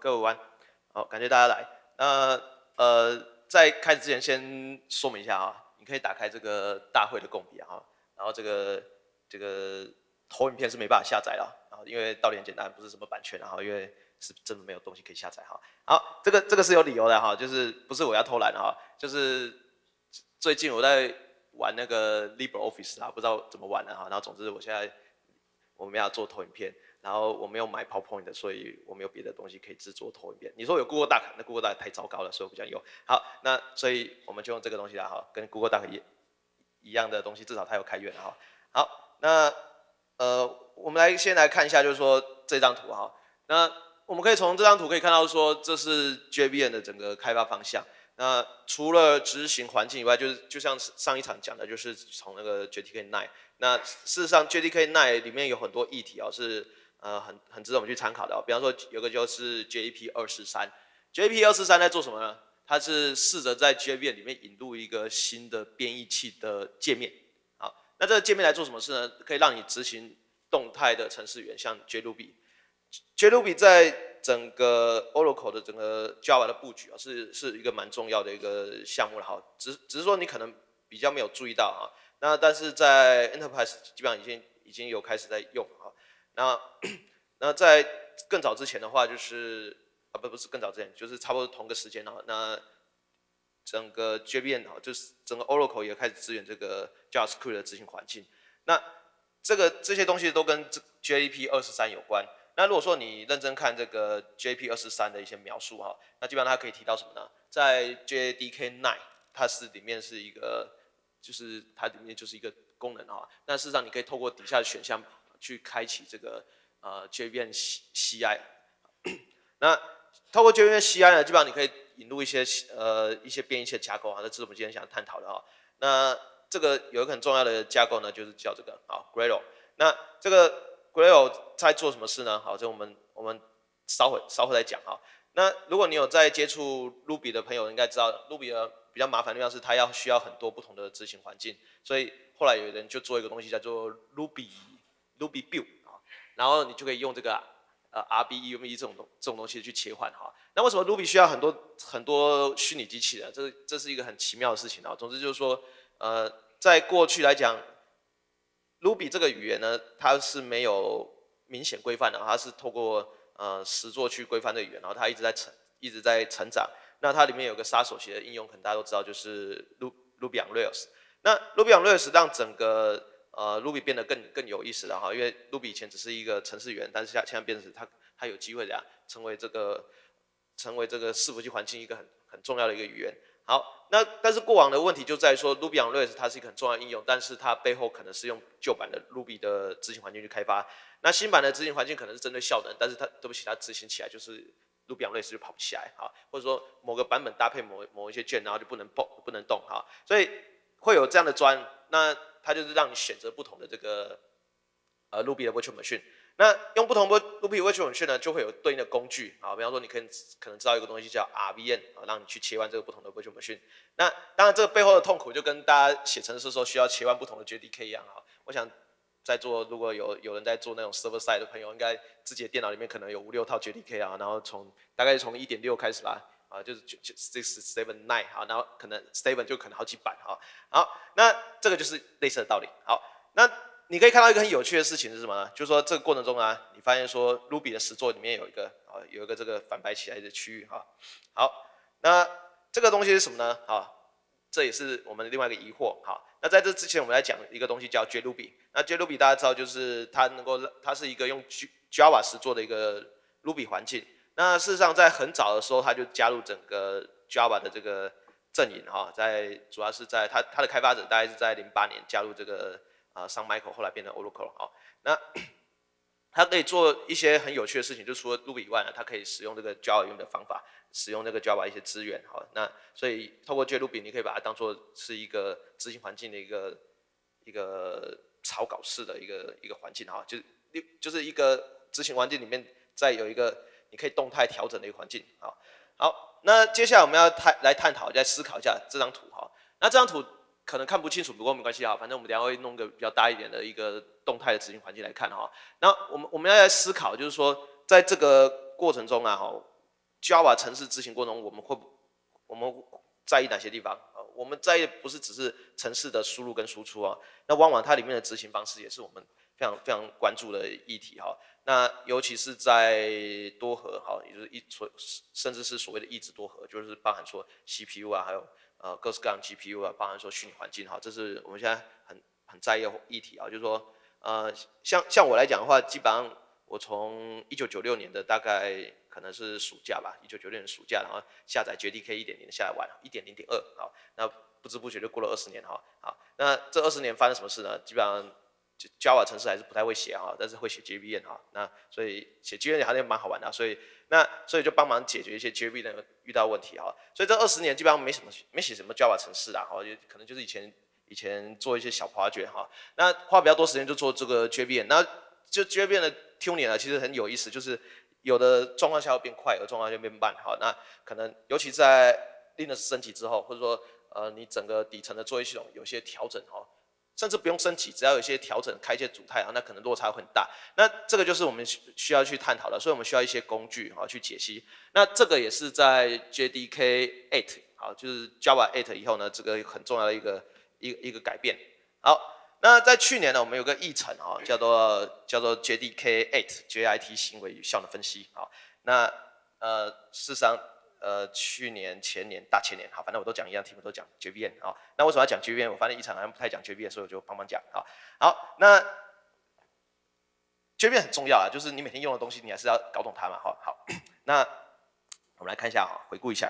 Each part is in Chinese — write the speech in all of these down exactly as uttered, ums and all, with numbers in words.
各位午安，好，感谢大家来。那呃，在开始之前先说明一下啊，你可以打开这个大会的共笔啊，然后这个这个投影片是没办法下载了啊，因为道理很简单，不是什么版权啊，因为是真的没有东西可以下载哈。好，这个这个是有理由的哈，就是不是我要偷懒哈，就是最近我在玩那个 LibreOffice 啊，不知道怎么玩的哈，然后总之我现在我们要做投影片。然后我没有买 PowerPoint 的，所以我没有别的东西可以制作投影片。你说有 Google Doc， 那 Google Doc 太糟糕了，所以我不想用。好，那所以我们就用这个东西啦，哈，跟 Google Doc 一一样的东西，至少它有开源哈。好，那呃，我们来先来看一下，就是说这张图哈。那我们可以从这张图可以看到说，这是 J V M 的整个开发方向。那除了执行环境以外，就是就像上一场讲的，就是从那个 J T K 九。那事实上 J T K 九 里面有很多议题啊，是呃，很很值得我们去参考的、哦。比方说，有个就是 J P 二四三 ，J P 二四三在做什么呢？它是试着在 J V M 里面引入一个新的编译器的界面。好，那这个界面来做什么事呢？可以让你执行动态的程式语言，像 JRuby。JRuby 在整个 Oracle 的整个 Java 的布局啊，是是一个蛮重要的一个项目了。好，只只是说你可能比较没有注意到啊。那但是在 Enterprise 基本上已经已经有开始在用啊。那那在更早之前的话，就是啊不不是更早之前，就是差不多同个时间啊。那整个 J V M 就是整个 Oracle 也开始支援这个 JavaScript 的执行环境。那这个这些东西都跟 J P 二四三有关。那如果说你认真看这个 J P 二四三的一些描述哈，那基本上它可以提到什么呢？在 J D K 九，它是里面是一个，就是它里面就是一个功能啊。那事实上你可以透过底下的选项去开启这个呃 J V M C I。那透过 J V M C I 呢，基本上你可以引入一些呃一些编译器的架构啊，这是我们今天想探讨的啊。那这个有一个很重要的架构呢，就是叫这个啊 Gradle。那这个 Gradle 在做什么事呢？好，这我们我们稍后稍后再讲哈。那如果你有在接触 Ruby 的朋友，应该知道 Ruby 的比较麻烦的地方是它要需要很多不同的执行环境，所以后来有人就做一个东西叫做 Ruby Ruby Build 啊，然后你就可以用这个呃 R B E U M E 这种这种东西去切换哈。那为什么 Ruby 需要很多很多虚拟机器人？这这是一个很奇妙的事情啊。总之就是说，呃，在过去来讲 ，Ruby 这个语言呢，它是没有明显规范的，它是透过呃实作去规范这个语言，然后它一直在成一直在成长。那它里面有个杀手级的应用，可能大家都知道，就是 Ruby on Rails。那 Ruby on Rails 让整个呃 Ruby 变得更更有意思了哈，因为 Ruby 以前只是一个程式语言，但是现在变成它它有机会呀成为这个成为这个伺服器环境一个很很重要的一个语言。好，那但是过往的问题就在于说 Ruby on Rails 它是一个很重要的应用，但是它背后可能是用旧版的 Ruby 的执行环境去开发。那新版的执行环境可能是针对效能，但是它对不起，它执行起来就是 Ruby on Rails 就跑不起来啊，或者说某个版本搭配某某一些卷，然后就不能动不能动哈，所以会有这样的专，那它就是让你选择不同的这个呃 Ruby 的 Virtual Machine。那用不同的 Ruby Virtual Machine 呢，就会有对应的工具啊，比方说你可能可能知道一个东西叫 R V M 啊，让你去切换这个不同的 Virtual Machine。那当然这个背后的痛苦就跟大家写程式的时候需要切换不同的 J D K 一样啊。我想在座如果有有人在做那种 server side 的朋友，应该自己的电脑里面可能有五六套 J D K 啊，然后从大概从 一点六 开始吧。啊，就是就就 six seven nine 好，然后可能 seven 就可能好几版哈。好，那这个就是类似的道理。好，那你可以看到一个很有趣的事情是什么呢？就是说这个过程中啊，你发现说 Ruby 的实作里面有一个啊有一个这个反白起来的区域哈。好，那这个东西是什么呢？啊，这也是我们另外一个疑惑。好，那在这之前我们来讲一个东西叫 JRuby。那 JRuby 大家知道就是它能够它是一个用 Java 实作的一个 Ruby 环境。那事实上，在很早的时候，他就加入整个 Java 的这个阵营哈，在主要是在他他的开发者大概是在零八年加入这个啊 Sun Micro， 后来变成 Oracle 哈。那他可以做一些很有趣的事情，就除了 Ruby 以外呢，它可以使用这个 Java 用的方法，使用这个 Java 一些资源哈。那所以透过 JRuby， 你可以把它当做是一个执行环境的一个一个草稿式的一个一个环境哈，就就是一个执行环境里面再有一个你可以动态调整的一个环境啊。好，那接下来我们要探来探讨，再思考一下这张图哈。那这张图可能看不清楚，不过没关系哈，反正我们等一下会弄个比较大一点的一个动态的执行环境来看哈。那我们我们要来思考，就是说在这个过程中啊哈， Java 程式执行过程中，我们会我们在意哪些地方啊？我们在意的不是只是程式的输入跟输出啊，那往往它里面的执行方式也是我们非常非常关注的议题哈。那尤其是在多核哈，也就是一所甚至是所谓的一直多核，就是包含说 C P U 啊，还有呃各式各样 G P U 啊，包含说虚拟环境哈，这是我们现在很很在意的议题啊，就是说呃像像我来讲的话，基本上我从一九九六年的大概可能是暑假吧，一九九六年暑假，然后下载 J D K 一点零下来玩，一点零点二，好，那不知不觉就过了二十年哈，好，那这二十年发生什么事呢？基本上 Java 程式还是不太会写哈，但是会写 J V M 哈，那所以写 J V M 还是蛮好玩的，所以那所以就帮忙解决一些 J V M 遇到问题哈，所以这二十年基本上没什么没写什么 Java 程式啊，哈，可能就是以前以前做一些小 project 哈，那花比较多时间就做这个 J V M， 那就 J V M 的 tuning 呢，其实很有意思，就是有的状况下会变快，有的状况下变慢，好，那可能尤其在 Linux 升级之后，或者说呃你整个底层的作业系统有些调整哈。甚至不用升级，只要有一些调整，开一些主态啊，那可能落差会很大。那这个就是我们需要去探讨的，所以我们需要一些工具啊去解析。那这个也是在 J D K 八， 好，就是 Java 八以后呢，这个很重要的一个一个一个改变。好，那在去年呢，我们有个议程啊，叫做叫做 J D K 八 J I T 行为与效能分析啊。那呃，事实上。呃，去年、前年、大前年，好，反正我都讲一样题目，都讲 J V M 啊。那为什么要讲 J V M？ 我发现一场好像不太讲 J V M， 所以我就帮忙讲啊。好，那 J V M 很重要啊，就是你每天用的东西，你还是要搞懂它嘛。好，好，那我们来看一下哈，回顾一下。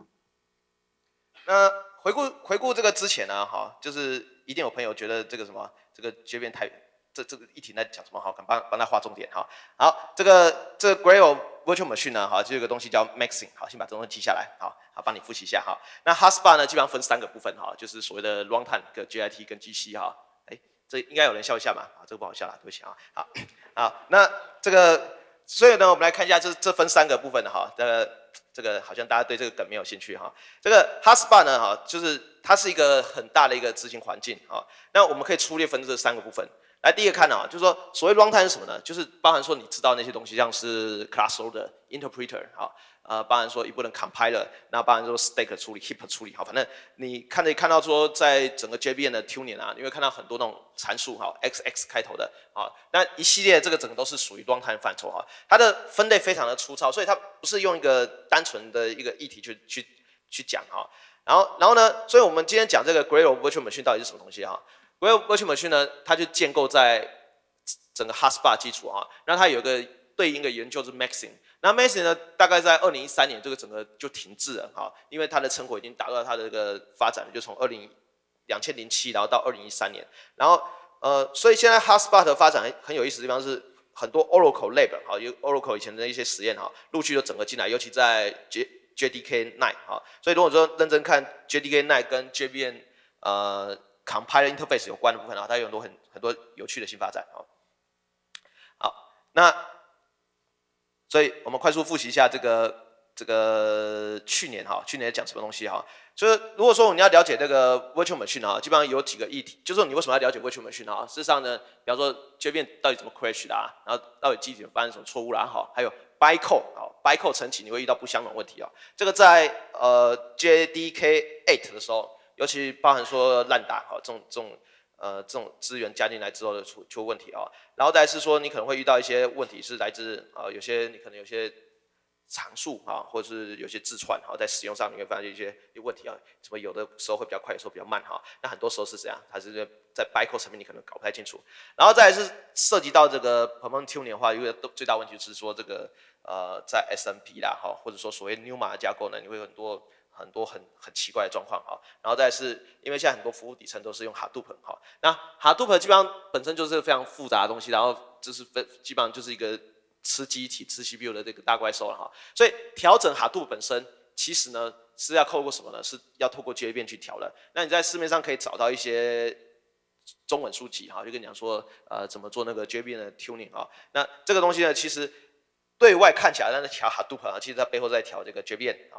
那回顾回顾这个之前呢，哈，就是一定有朋友觉得这个什么，这个 J V M 太这这个议题在讲什么？好，帮帮他画重点哈。好，这个这个 Grail Virtual Machine 呢，哈，就有个东西叫 Maxing， 好，先把这东西记下来，好，好，帮你复习一下哈。那 Hotspot 呢，基本上分三个部分哈，就是所谓的 Runtime 跟 J I T 跟 G C 哈。哎，这应该有人笑一下嘛？啊，这个不好笑啦，对不起啊。好，好，那这个，所以呢，我们来看一下这这分三个部分的哈。这个这个好像大家对这个梗没有兴趣哈。这个 Hotspot 呢，哈，就是它是一个很大的一个执行环境啊。那我们可以粗略分这三个部分。来，第一个看啊，就是说所谓 runtime 是什么呢？就是包含说你知道那些东西，像是 class loader、interpreter 啊，呃，包含说一部分 compiler， 那包含说 stack 处理、heap 处理，好，反正你看可以看到说，在整个 J V M 的 tuning 啊，你会看到很多那种参数哈 ，X X 开头的啊，那一系列这个整个都是属于 runtime 范畴哈，它的分类非常的粗糙，所以它不是用一个单纯的一个议题去去去讲哈，然后然后呢，所以我们今天讲这个 Grail Virtual Machine 到底是什么东西哈？Grail Virtual Machine 呢，它就建构在整个 Hotspot 基础啊，那它有一个对应的研究是 Maxing， 那 Maxing 呢，大概在二零一三年这个整个就停滞了哈，因为它的成果已经达到它的这个发展，就从二零两千零七然后到二零一三年，然后呃，所以现在 Hotspot 的发展很很有意思的地方是很多 Oracle Lab 哈，有 Oracle 以前的一些实验哈，陆续就整个进来，尤其在 J JDK 九哈，所以如果说认真看 J D K 九跟 J V M 呃。Compiler Interface 有关的部分啊，它有很多很很多有趣的新发展啊。好，那所以我们快速复习一下这个这个去年哈，去年讲什么东西哈？就是如果说你要了解这个 Virtual Machine 啊，基本上有几个议题，就是说你为什么要了解 Virtual Machine 啊？事实上呢，比方说 J V M 到底怎么 crash 的啊，然后到底机体发生什么错误啦，哈，还有 bytecode 啊 bytecode 重启你会遇到不相容问题啊。这个在呃 J D K 八的时候。尤其包含说烂打哈，这种这种呃这种资源加进来之后的出出问题啊，然后再是说你可能会遇到一些问题是来自呃有些你可能有些常数啊，或者是有些字串哈，在使用上你会发现一些一些问题啊，什么有的时候会比较快，有时候比较慢哈，那很多时候是怎样？它是在 bytecode 层面你可能搞不太清楚，然后再来是涉及到这个 performance tuning 的话，一个最大问题就是说这个呃在 S M P 啦哈，或者说所谓 NUMA 的架构呢，你会有很多。很多很很奇怪的状况哈，然后再是因为现在很多服务底层都是用 Hadoop 哈，那 Hadoop 基本上本身就是非常复杂的东西，然后就是基本上就是一个吃机体、吃 C P U 的这个大怪兽了哈，所以调整 Hadoop 本身其实呢是要透过什么呢？是要透过 J V M 去调的。那你在市面上可以找到一些中文书籍哈，就跟你讲说呃怎么做那个 J V M 的 tuning 啊，那这个东西呢其实对外看起来在调 Hadoop 啊，其实它背后在调这个 J V M 啊。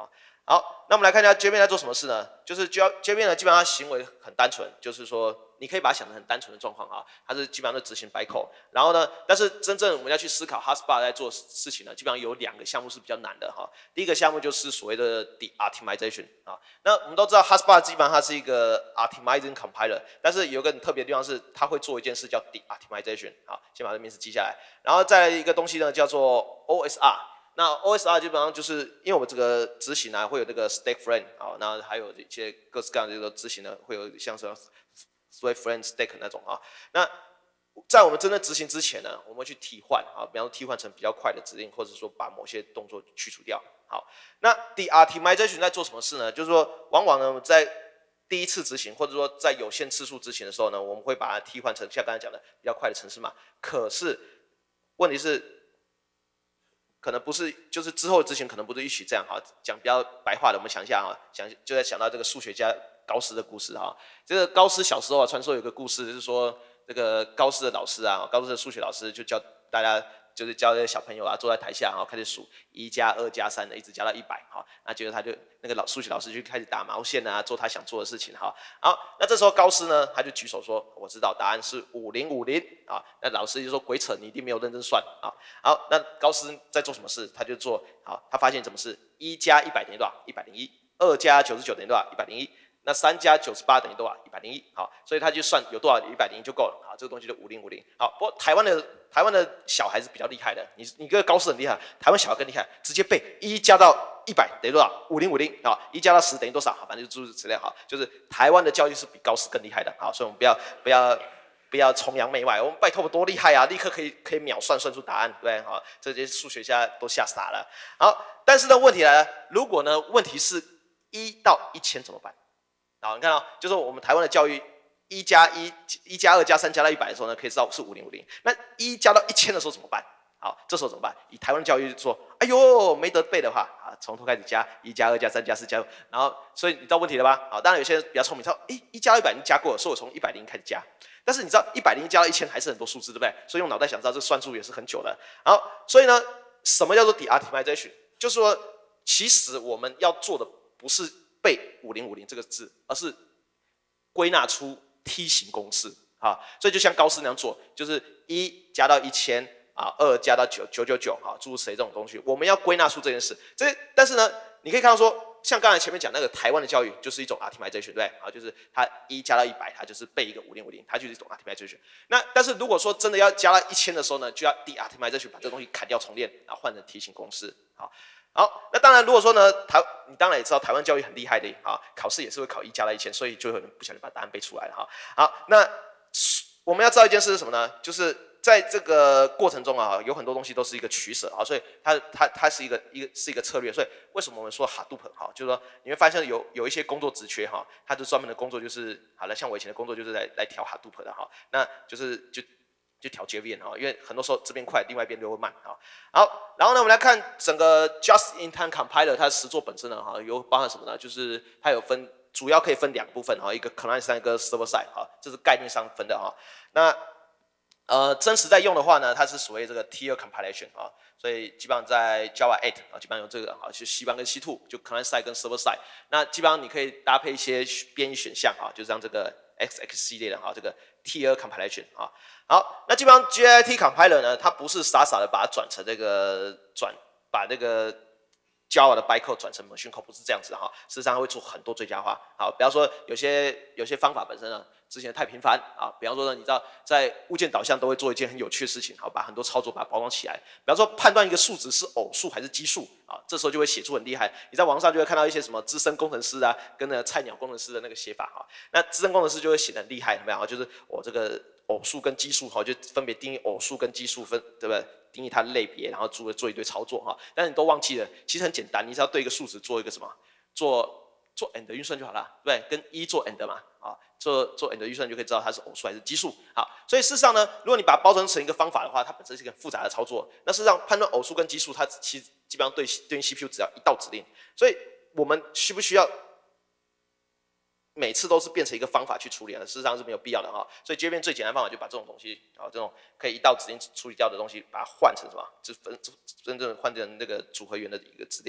好，那我们来看一下 JVM 在做什么事呢？就是 JVM 呢，基本上行为很单纯，就是说你可以把它想成很单纯的状况啊，它是基本上是执行 bytecode。然后呢，但是真正我们要去思考 Hotspot 在做事情呢，基本上有两个项目是比较难的哈。第一个项目就是所谓的 de-optimization 啊。那我们都知道 Hotspot 基本上它是一个 optimizing compiler， 但是有一个很特别的地方是，它会做一件事叫 de-optimization 啊，先把这名词记下来。然后再来一个东西呢，叫做 O S R。那 O S R 基本上就是因为我们这个执行啊，会有这个 stack frame 啊，那还有一些各式各样的这个执行呢，会有像是 thread frame stack 那种啊。那在我们真正执行之前呢，我们会去替换啊，比方说替换成比较快的指令，或者说把某些动作去除掉。好，那 de-optimization 在做什么事呢？就是说，往往呢在第一次执行，或者说在有限次数执行的时候呢，我们会把它替换成像刚才讲的比较快的程式码。可是问题是，可能不是，就是之后执行可能不是一起这样哈。讲比较白话的，我们想一下哈，想就在想到这个数学家高斯的故事哈。这个高斯小时候啊，传说有个故事，就是说这个高斯的老师啊，高斯的数学老师就教大家，就是教这些小朋友啊，坐在台下啊，开始数一加二加三的，一直加到一百哈。那结果他就那个老数学老师就开始打毛线啊，做他想做的事情哈。好，那这时候高斯呢，他就举手说：“我知道答案是五零五零啊。”那老师就说：“鬼扯，你一定没有认真算啊。”好，那高斯在做什么事？他就做好，他发现什么事？一加一百等于多少？一百零一。二加九十九等于多少？一百零一。那三加九十八等于多少？一百零一。好，所以他就算有多少一百零一就够了。好，这个东西就五零五零。好，不过台湾的台湾的小孩子比较厉害的，你你个高斯很厉害，台湾小孩更厉害，直接背一加到一百等于多少？五零五零。啊，一加到十等于多少？好，反正就诸如此类。好，就是台湾的教育是比高斯更厉害的。好，所以我们不要不要。不要崇洋媚外，我们拜托多厉害啊！立刻可以可以秒算算出答案，对不对？好，这些数学家都吓傻了。好，但是呢，问题来了，如果呢问题是一到一千怎么办？好，你看到、哦，就是我们台湾的教育，一加一、一加二加三加到一百的时候呢，可以知道是五零五零。那一加到一千的时候怎么办？好，这时候怎么办？以台湾的教育说，哎呦，没得背的话，啊，从头开始加一加二加三加四加五，然后，所以你知道问题了吧？好，当然有些人比较聪明，他说，哎，一加一百零加过了，所以我从一百零开始加。但是你知道一百零加到一千还是很多数字，对不对？所以用脑袋想知道这算数也是很久的。好，所以呢，什么叫做 de-optimization？ 就是说，其实我们要做的不是背五零五零这个字，而是归纳出梯形公式啊。所以就像高斯那样做，就是一加到一千啊，二加到九九九九啊，诸如此类这种东西，我们要归纳出这件事。这但是呢，你可以看到说。像刚才前面讲那个台湾的教育，就是一种 optimization， 对不对？啊，就是它一加到一百，它就是背一个五零五零，它就是一种 optimization。那但是如果说真的要加到一千的时候呢，就要 de-optimization， 把这个东西砍掉重练，然后换成题型公式。好，好，那当然如果说呢，台你当然也知道台湾教育很厉害的啊，考试也是会考一加到一千，所以就有人不小心把答案背出来了哈。好，那我们要知道一件事是什么呢？就是在这个过程中啊，有很多东西都是一个取舍啊，所以它它它是一个一个是一个策略。所以为什么我们说 Hadoop 哈，就是说你会发现有有一些工作职缺哈，它就专门的工作就是好了，像我以前的工作就是来来调 Hadoop 的哈，那就是就就调 J V M 哈，因为很多时候这边快，另外一边就会慢哈。好，然后呢，我们来看整个 Just-in-time compiler 它的实作本身呢哈，有包含什么呢？就是它有分。主要可以分两部分哈，一个 client side 跟 server side 哈，这是概念上分的哈。那呃真实在用的话呢，它是所谓这个 tier compilation 啊，所以基本上在 Java 八啊，基本上有这个啊，就 C 一 跟 C 二，就 client side 跟 server side。那基本上你可以搭配一些编译选项啊，就像这个 X X 系列的哈，这个 tier compilation 啊。好，那基本上 G I T compiler 呢，它不是傻傻的把它转成这个转把这个。Java 的 bytecode 转成 machine code 不是这样子哈，事实上会做很多追加化。好，比方说有些有些方法本身呢，之前太频繁啊。比方说呢，你知道在物件导向都会做一件很有趣的事情，好，把很多操作把它包装起来。比方说判断一个数值是偶数还是奇数啊，这时候就会写出很厉害。你在网上就会看到一些什么资深工程师啊，跟那菜鸟工程师的那个写法哈。那资深工程师就会写得很厉害，怎么样？就是我这个偶数跟奇数哈，就分别定义偶数跟奇数分，对不对？定义它的类别，然后做做一堆操作哈，但是你都忘记了，其实很简单，你只要对一个数值做一个什么，做做 and 运算就好了，对不对？跟一做 and 嘛，啊，做做 and 运算就可以知道它是偶数还是奇数。好，所以事实上呢，如果你把它包装成一个方法的话，它本身是一个复杂的操作。那事实上判断偶数跟奇数，它其实基本上对对应 C P U 只要一道指令，所以我们需不需要？每次都是变成一个方法去处理的，事实上是没有必要的哈。所以 J V M 最简单的方法就把这种东西啊，这种可以一道指令处理掉的东西，把它换成什么？就分真正换成那个组合源的一个指令。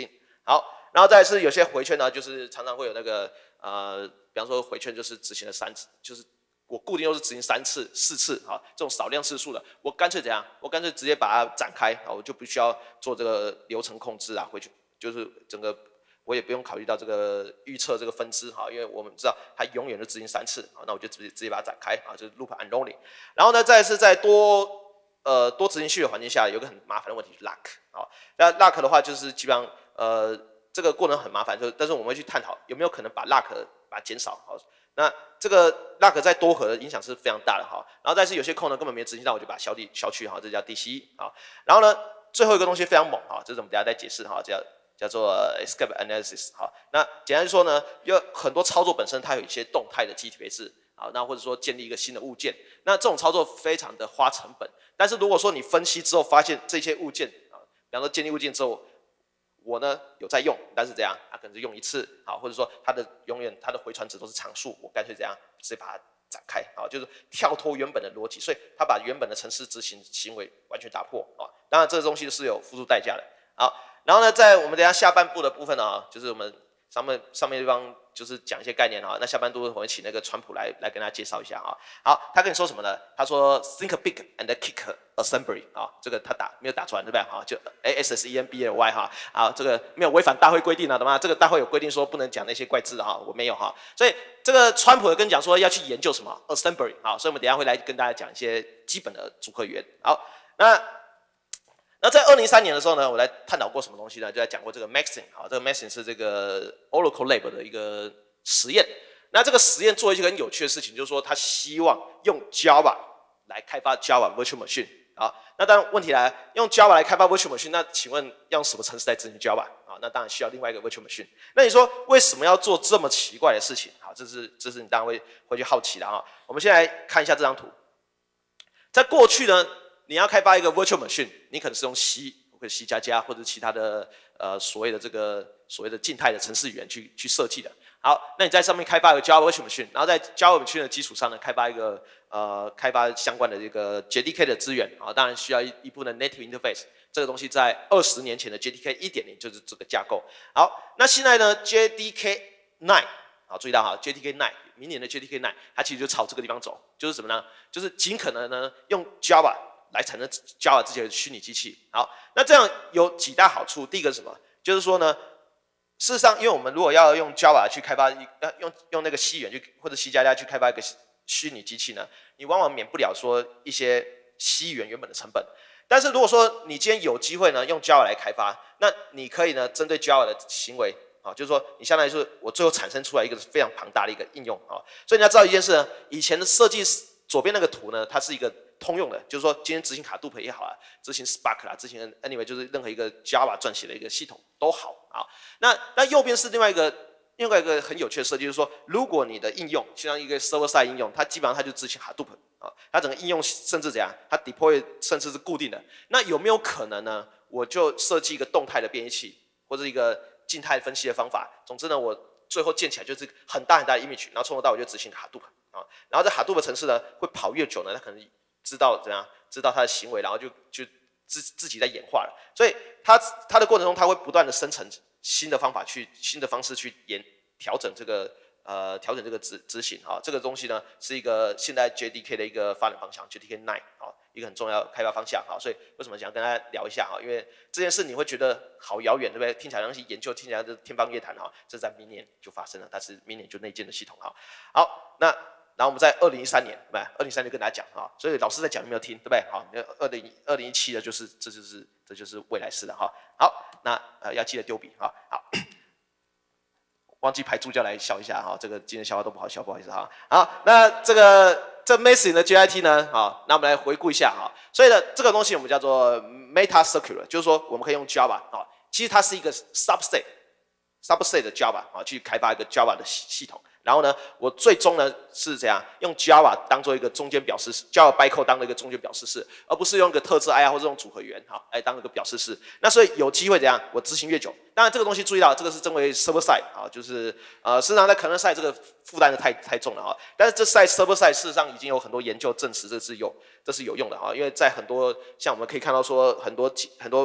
好，然后再来是有些回圈呢，就是常常会有那个呃，比方说回圈就是执行了三次，就是我固定都是执行三次、四次啊，这种少量次数的，我干脆怎样？我干脆直接把它展开啊，我就不需要做这个流程控制啊，回去就是整个。我也不用考虑到这个预测这个分支哈，因为我们知道它永远都执行三次啊，那我就直接直接把它展开啊，就是 loop unrolling。然后呢，再是在多呃多执行序的环境下，有个很麻烦的问题是 lock 啊。那 lock 的话就是基本上呃这个过程很麻烦，就但是我们会去探讨有没有可能把 lock 把它减少好。那这个 lock 在多核的影响是非常大的哈。然后再是有些空呢根本没执行到，我就把它消地消去哈，这叫 D C 啊。然后呢最后一个东西非常猛哈，这是我们等一下再解释哈，叫。叫做 escape analysis 好，那简单说呢，有很多操作本身它有一些动态的记忆体配置，好，那或者说建立一个新的物件，那这种操作非常的花成本。但是如果说你分析之后发现这些物件啊，比方说建立物件之后，我呢有在用，但是怎样，它可能是用一次，好，或者说它的永远它的回传值都是常数，我干脆怎样直接把它展开，啊，就是跳脱原本的逻辑，所以它把原本的程式执行行为完全打破啊。当然这个东西是有付出代价的，好。然后呢，在我们等一下下半部的部分啊，就是我们上面上面地方就是讲一些概念啊。那下半部我们请那个川普来来跟大家介绍一下啊。好，他跟你说什么呢？他说 think big and kick assembly 啊，这个他打没有打出来对不对？好，就 A S S E M B L Y 哈。好，这个没有违反大会规定啊，懂吗？这个大会有规定说不能讲那些怪字啊，我没有哈。所以这个川普跟你讲说要去研究什么 assembly 啊，所以我们等一下会来跟大家讲一些基本的组合语言。好，那。那在二零一三年的时候呢，我来探讨过什么东西呢？就在讲过这个 Maxine 啊，这个 Maxine 是这个 Oracle Lab 的一个实验。那这个实验做一些很有趣的事情，就是说他希望用 Java 来开发 Java Virtual Machine 啊。那当然问题来了，用 Java 来开发 Virtual Machine， 那请问要用什么程式来执行 Java 啊？那当然需要另外一个 Virtual Machine。那你说为什么要做这么奇怪的事情？好，这是这是你当然会会去好奇的啊。我们先来看一下这张图，在过去呢。你要开发一个 virtual machine， 你可能是用 C 或者 C 加加或者其他的呃所谓的这个所谓的静态的程式语言去去设计的。好，那你在上面开发一个 Java virtual machine， 然后在 Java machine 的基础上呢，开发一个呃开发相关的这个 J D K 的资源啊，当然需要一一部分 native interface。这个东西在二十年前的 J D K 一点零 就是这个架构。好，那现在呢 J D K 九， 好，注意到哈 J D K 九，明年的 J D K 九， 它其实就朝这个地方走，就是什么呢？就是尽可能呢用 Java。来产生 Java 自己的虚拟机器。好，那这样有几大好处。第一个是什么？就是说呢，事实上，因为我们如果要用 Java 去开发一，呃，用用那个 C 语言去或者 C 加加去开发一个虚拟机器呢，你往往免不了说一些 C 语言原本的成本。但是如果说你今天有机会呢用 Java 来开发，那你可以呢针对 Java 的行为。啊，就是说，你相当于是我最后产生出来一个非常庞大的一个应用啊，所以你要知道一件事呢，以前的设计左边那个图呢，它是一个通用的，就是说今天执行卡杜 也好啊，执行 Spark 啦，执行 Anyway 就是任何一个 Java 撰写的一个系统都好啊。那那右边是另外一个另外一个很有趣的设计，就是说，如果你的应用像一个 Server Side 应用，它基本上它就执行 Hadoop 啊，它整个应用甚至怎样，它 deploy 甚至是固定的。那有没有可能呢？我就设计一个动态的编译器，或者一个静态分析的方法。总之呢，我最后建起来就是很大很大的 image， 然后从头到尾就执行 Hadoop 啊。然后这 Hadoop 程式呢，会跑越久呢，它可能知道怎样，知道它的行为，然后就就自自己在演化了。所以它它的过程中，它会不断的生成新的方法去新的方式去演调整这个呃调整这个执执行啊。这个东西呢，是一个现在 J D K 的一个发展方向 ，J D K 九啊。一个很重要的开发方向，好，所以为什么想跟大家聊一下哈？因为这件事你会觉得好遥远，对不对？听起来像是研究，听起来是天方夜谭哈。这在明年就发生了，但是明年就内建的系统哈。好，那然后我们在二零一三年，对不对？二零一三年跟大家讲哈，所以老师在讲有没有听，对不对？好，二零二零一七的就是这就是这就是未来式的哈。好，那呃要记得丢笔哈。好。忘记排助教来笑一下哈，这个今天笑话都不好笑，不好意思哈。好，那这个这 Maxine 的 J I T 呢，好，那我们来回顾一下哈。所以呢，这个东西我们叫做 Meta Circular， 就是说我们可以用 Java 啊，其实它是一个 subset subset 的 Java 啊，去开发一个 Java 的系统。然后呢，我最终呢是怎样用 Java 当做一个中间表示式 ，Java bytecode 当了一个中间表示式，而不是用一个特制 I R 或者用组合语言哈来当一个表示式。那所以有机会怎样，我执行越久，当然这个东西注意到，这个是称为 server side 啊，就是呃事实上在 kernel side 这个负担的太太重了啊。但是这 side server side 事实上已经有很多研究证实这是有这是有用的啊，因为在很多像我们可以看到说很多很多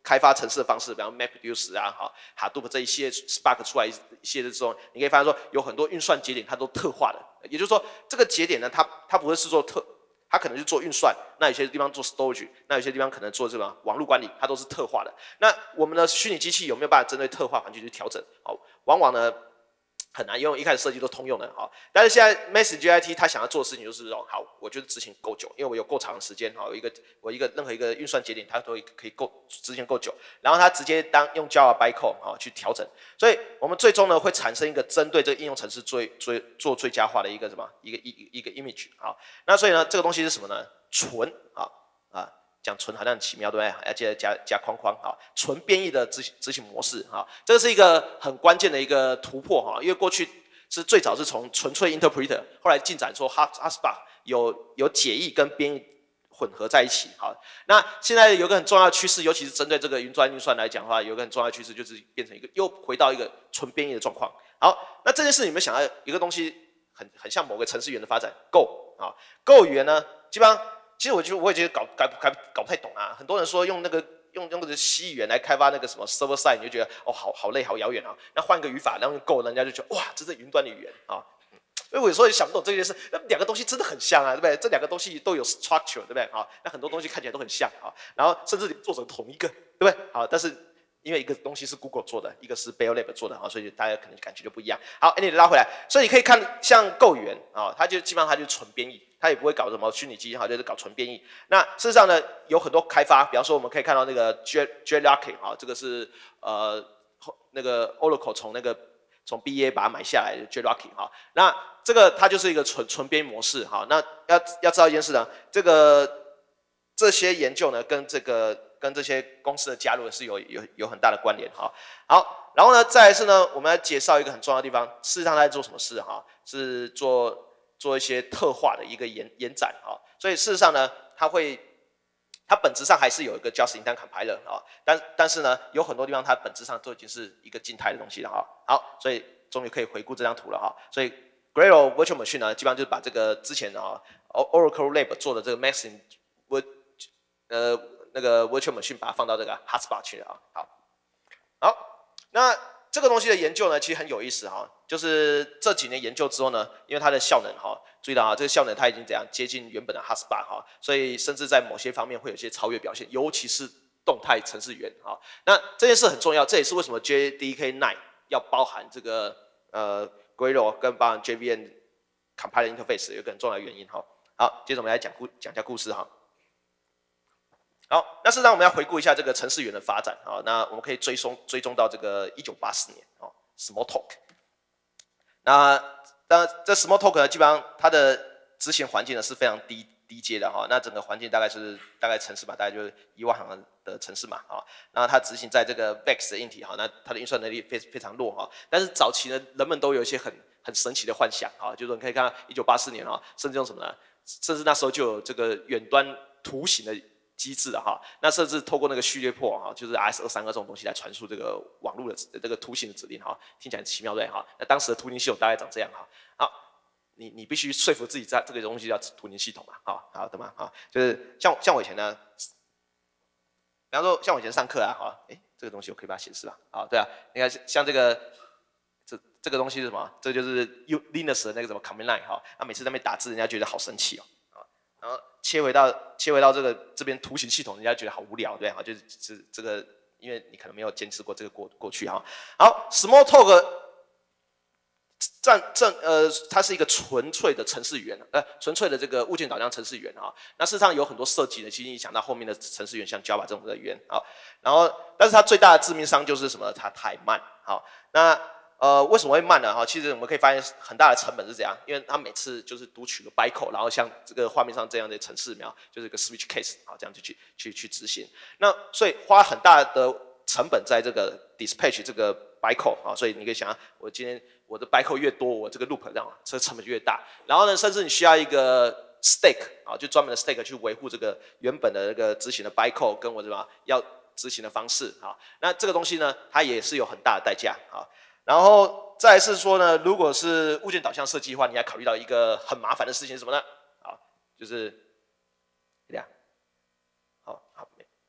开发程式的方式，比方 MapReduce 啊，哈 Hadoop 这一系列 Spark 出来一系列之后，你可以发现说有很多运算节点它都特化了，也就是说这个节点呢，它它不会是做特，它可能是做运算，那有些地方做 storage， 那有些地方可能做这个网络管理，它都是特化的。那我们的虚拟机器有没有办法针对特化环境去调整？好，往往呢。很难用，一开始设计都通用的哈。但是现在 Massive J I T 它想要做的事情就是说，好，我就是执行够久，因为我有够长的时间，哈，有一个我一个任何一个运算节点，它都可以够执行够久，然后它直接当用 Java bytecode 啊去调整，所以我们最终呢会产生一个针对这个应用程式最最做最佳化的一个什么一个一一个 image 啊。那所以呢，这个东西是什么呢？纯啊啊。讲纯好像很奇妙，对不对？要记得加加框框啊，纯编译的执行执行模式啊，这个是一个很关键的一个突破哈，因为过去是最早是从纯粹 interpreter， 后来进展说 Hotspot 有有解译跟编译混合在一起。好，那现在有个很重要的趋势，尤其是针对这个云端运算来讲的话，有个很重要的趋势就是变成一个又回到一个纯编译的状况。好，那这件事你们想要一个东西很很像某个程式语言的发展 ，Go 啊 ，Go 语言呢，基本上。其实我觉得我也觉得搞搞搞搞不太懂啊，很多人说用那个用用那个 C 语言来开发那个什么 server side， 你就觉得哦好好累好遥远啊。那换一个语法，然后用 Go， 人家就觉得哇，这是云端的语言啊。所以我有时候也想不懂这件事，那两个东西真的很像啊，对不对？这两个东西都有 structure， 对不对？啊，那很多东西看起来都很像啊，然后甚至做成同一个，对不对？好，但是因为一个东西是 Google 做的，一个是 Bell Lab 做的啊，所以大家可能感觉就不一样。好 ，anyway 拉回来，所以你可以看像 Go 语言啊，它就基本上它就是纯编译。它也不会搞什么虚拟机哈，就是搞纯编译。那事实上呢，有很多开发，比方说我们可以看到那个 J JLarky 啊，这个是呃那个 Oracle 从那个从 B A 把它买下来的 JLarky 哈。那这个它就是一个纯纯编模式哈。那要要知道一件事呢，这个这些研究呢跟这个跟这些公司的加入是有有有很大的关联哈。好，然后呢再来是呢，我们来介绍一个很重要的地方，事实上它在做什么事哈？是做做一些特化的一个延延展啊，所以事实上呢，它会，它本质上还是有一个 just in time compiler 啊，但但是呢，有很多地方它本质上都已经是一个静态的东西了哈。好，所以终于可以回顾这张图了哈。所以 Gradle Virtual Machine 呢，基本上就是把这个之前啊 Oracle Lab 做的这个 Maxim 呃那个 Virtual Machine 把它放到这个 Hotspot 去了啊。好，好，那这个东西的研究呢，其实很有意思哈。就是这几年研究之后呢，因为它的效能哈，注意到啊，这个效能它已经怎样接近原本的 Hotspot 哈，所以甚至在某些方面会有些超越表现，尤其是动态程式员哈。那这件事很重要，这也是为什么 J D K 九 要包含这个呃 Gradle 跟包含 J V M Compiler Interface 有一个很重要的原因哈。好，接着我们来讲故讲一下故事哈。好，那事实上我们要回顾一下这个程式员的发展啊，那我们可以追踪追踪到这个一九八四年哦 ，Smalltalk。那当然，这 Smalltalk 呢，基本上它的执行环境呢是非常低低阶的哈。那整个环境大概是大概程式码大概就是一万行的程式码啊。那它执行在这个 Vex 的硬体哈，那它的运算能力非非常弱哈。但是早期呢，人们都有一些很很神奇的幻想啊，就是你可以看到一九八四年啊，甚至用什么呢？甚至那时候就有这个远端图形的机制的哈，那甚至透过那个序列破哈，就是 R S 二三二这种东西来传输这个网络的这个图形的指令哈，听起来很奇妙对哈。那当时的图形系统大概长这样哈，好，你你必须说服自己在这个东西叫图形系统嘛，好，好的嘛，好，就是像像我以前呢，比方说像我以前上课啊，哈，哎，这个东西我可以把它显示吧，啊，对啊，你看像这个这这个东西是什么？这就是 Linux 的那个什么 command line 哈，啊，每次在那边打字，人家觉得好神奇哦。然后切回到切回到这个这边图形系统，人家觉得好无聊，对哈，就是这这个，因为你可能没有坚持过这个过过去哈。好 ，Smalltalk 占占呃，它是一个纯粹的程式语言，呃，纯粹的这个物件导向程式语言哈。那事实上有很多设计的，其实你想到后面的程式语言，像 Java 这种的语言啊。然后，但是它最大的致命伤就是什么？它太慢。好，那。呃，为什么会慢呢？哈，其实我们可以发现很大的成本是这样，因为它每次就是读取个 bytecode， 然后像这个画面上这样的程式描，就是一个 switch case， 啊，这样就去去去执行。那所以花很大的成本在这个 dispatch 这个 bytecode 啊，所以你可以想，我今天我的 bytecode 越多，我这个 loop 这样，这个成本就越大。然后呢，甚至你需要一个 stake 啊，就专门的 stake 去维护这个原本的那个执行的 bytecode 跟我什么要执行的方式啊。那这个东西呢，它也是有很大的代价啊。然后再来是说呢，如果是物件导向设计的话，你要考虑到一个很麻烦的事情是什么呢？啊，就是这样，好好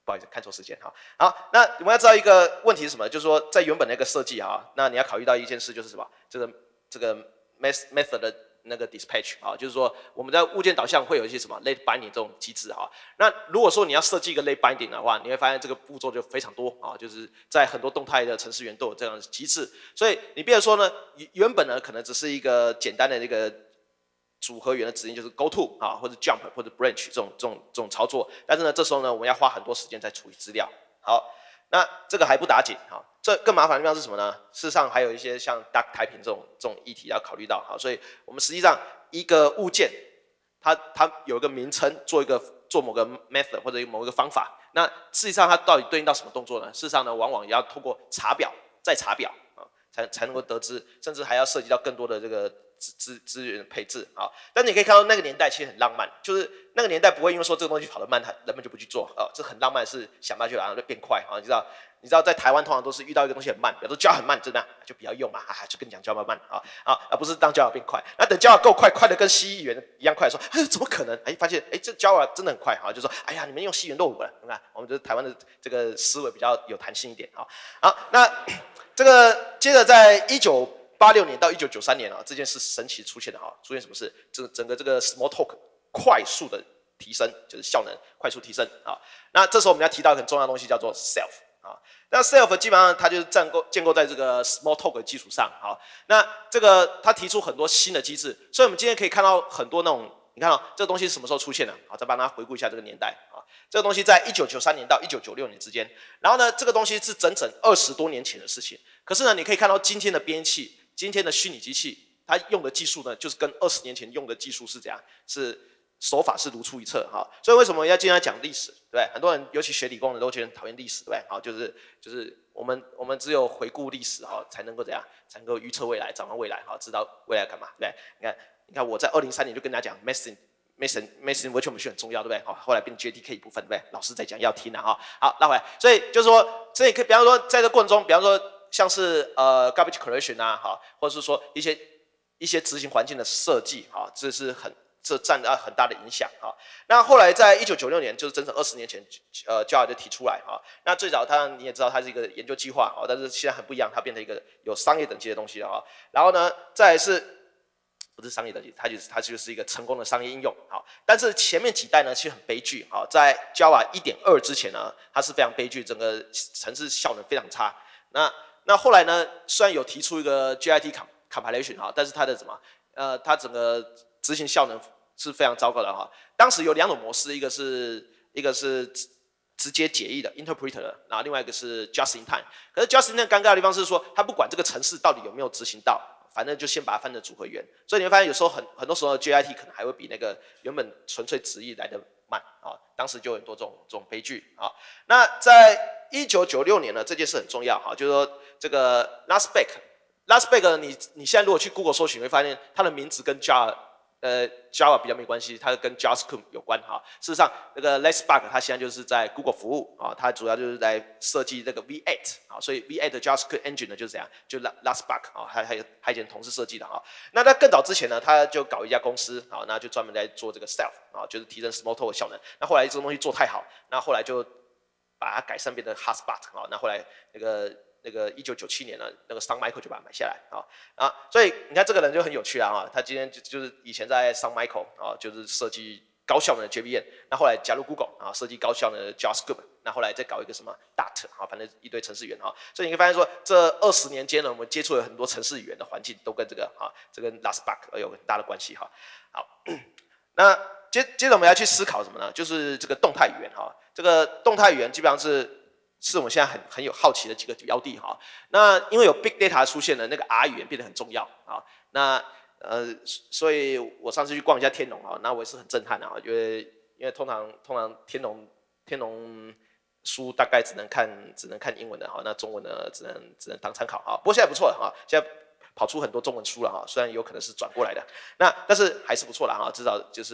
不好意思，看错时间哈。好，那我们要知道一个问题是什么？就是说，在原本那个设计哈，那你要考虑到一件事，就是什么？这个这个 method 的那个 dispatch 啊，就是说我们在物件导向会有一些什么 late binding 这种机制哈。那如果说你要设计一个 late binding 的话，你会发现这个步骤就非常多啊，就是在很多动态的程式员都有这样的机制。所以你比如说呢，原本呢可能只是一个简单的那个组合源的指令，就是 go to 啊，或者 jump 或者 branch 这种这种这种操作。但是呢，这时候呢，我们要花很多时间在处理资料。好，那这个还不打紧哈，这更麻烦的地方是什么呢？事实上还有一些像 duck typing 这种这种议题要考虑到哈。所以我们实际上一个物件，它它有一个名称，做一个做某个 method 或者某一个方法。那事实上它到底对应到什么动作呢？事实上呢，往往也要通过查表再查表啊，才才能够得知，甚至还要涉及到更多的这个资资资源配置啊。但是你可以看到那个年代其实很浪漫，就是那个年代不会因为说这个东西跑得慢，人们就不去做啊。这很浪漫，是想办法去把它变快啊。你知道，你知道在台湾通常都是遇到一个东西很慢，比如说 Java 很慢，真的就不要用嘛，啊，就跟你讲 Java 慢啊啊，而不是当 Java 变快。那等 Java 够快，快的跟蜥蜴猿一样快，说哎怎么可能？哎发现哎这 Java 真的很快啊，就说哎呀你们用蜥蜴猿落伍了，你看我们这台湾的这个思维比较有弹性一点啊。好，那这个接着在一九八六年到一九九三年啊，这件事神奇出现了哈，出现什么事？这整个这个 Smalltalk 快速的提升，就是效能快速提升啊。那这时候我们要提到很重要的东西，叫做 self 啊。那 self 基本上它就是建构建构在这个 Smalltalk 的基础上啊。那这个它提出很多新的机制，所以我们今天可以看到很多那种，你看到、哦、这个东西什么时候出现的？好，再帮大家回顾一下这个年代啊。这个东西在一九九三年到一九九六年之间，然后呢，这个东西是整整二十多年前的事情。可是呢，你可以看到今天的编译器。今天的虚拟机器，它用的技术呢，就是跟二十年前用的技术是怎样，是手法是如出一辙哈。所以为什么要经常讲历史，对不对？很多人尤其学理工的都觉得很讨厌历史，对不对？好，就是就是我们我们只有回顾历史哈，才能够怎样，才能够预测未来，展望未来哈，知道未来干嘛，对不对？你看你看我在二零三年就跟大家讲 messing messing messing virtual machine 很重要，对不对？好，后来变 J D K 部分，对不对？老师在讲要听啊哈。好，拉回来，所以就是说，这也可以，比方说在这过程中，比方说。像是呃 garbage collection 啊，哈，或者是说一些一些执行环境的设计，哈，这是很这占了很大的影响啊。那后来在一九九六年，就是整整二十年前，呃 ，Java 就提出来哈。那最早它你也知道，它是一个研究计划啊，但是现在很不一样，它变成一个有商业等级的东西了哈。然后呢，再来是不是商业等级，它就是它就是一个成功的商业应用好。但是前面几代呢，其实很悲剧啊，在 Java 一点二之前呢，它是非常悲剧，整个程式效能非常差。那那后来呢？虽然有提出一个 G I T compilation 哈，但是它的什么？呃，它整个执行效能是非常糟糕的哈。当时有两种模式，一个是一个是直接解译的 interpreter 的，然后另外一个是 just in time。可是 just in time 尴尬的地方是说，它不管这个程式到底有没有执行到，反正就先把它翻成组合源。所以你会发现有时候很很多时候 G I T 可能还会比那个原本纯粹直译来的慢啊。当时就有很多这种这种悲剧啊。那在一九九六年呢，这件事很重要哈，就是说。这个 LastBake，LastBake 你你现在如果去 Google 搜寻，会发现它的名字跟 Java 呃 Java 比较没关系，它跟 JavaScript 有关哈。事实上，那个 LastBake 它现在就是在 Google 服务啊，它主要就是在设计这个 V 八 啊，所以 V 八 的 JavaScript Engine 呢就是这样，就 LastBake 啊，还还有还以前同事设计的哈。那在更早之前呢，他就搞一家公司啊，那就专门在做这个 Self 啊，就是提升 Smalltalk 的效能。那后来这个东西做太好，那后来就把它改善变成 Hotspot 啊，那后来那个。那个一九九七年呢，那个 Sun Micro 就把它买下来啊啊，所以你看这个人就很有趣啊哈，他今天就就是以前在 Sun Micro 啊，就是设计高效能的 J V M， 那后来加入 Google 啊，设计高效能的 JavaScript， 那后来再搞一个什么 Dart 啊，反正一堆程式语言啊，所以你会发现说这二十年间呢，我们接触了很多程式语言的环境，都跟这个啊，这跟 LastBake 有很大的关系哈。好，那接接着我们要去思考什么呢？就是这个动态语言哈，这个动态语言基本上是。是我们现在很很有好奇的几个标的哈。那因为有 big data 出现了，那个 R 语言变得很重要啊。那呃，所以我上次去逛一下天龙啊，那我也是很震撼啊，因为因为通常通常天龙天龙书大概只能看只能看英文的哈，那中文呢只能只能当参考啊。不过现在不错了哈，现在跑出很多中文书了哈，虽然有可能是转过来的，那但是还是不错了哈，至少就是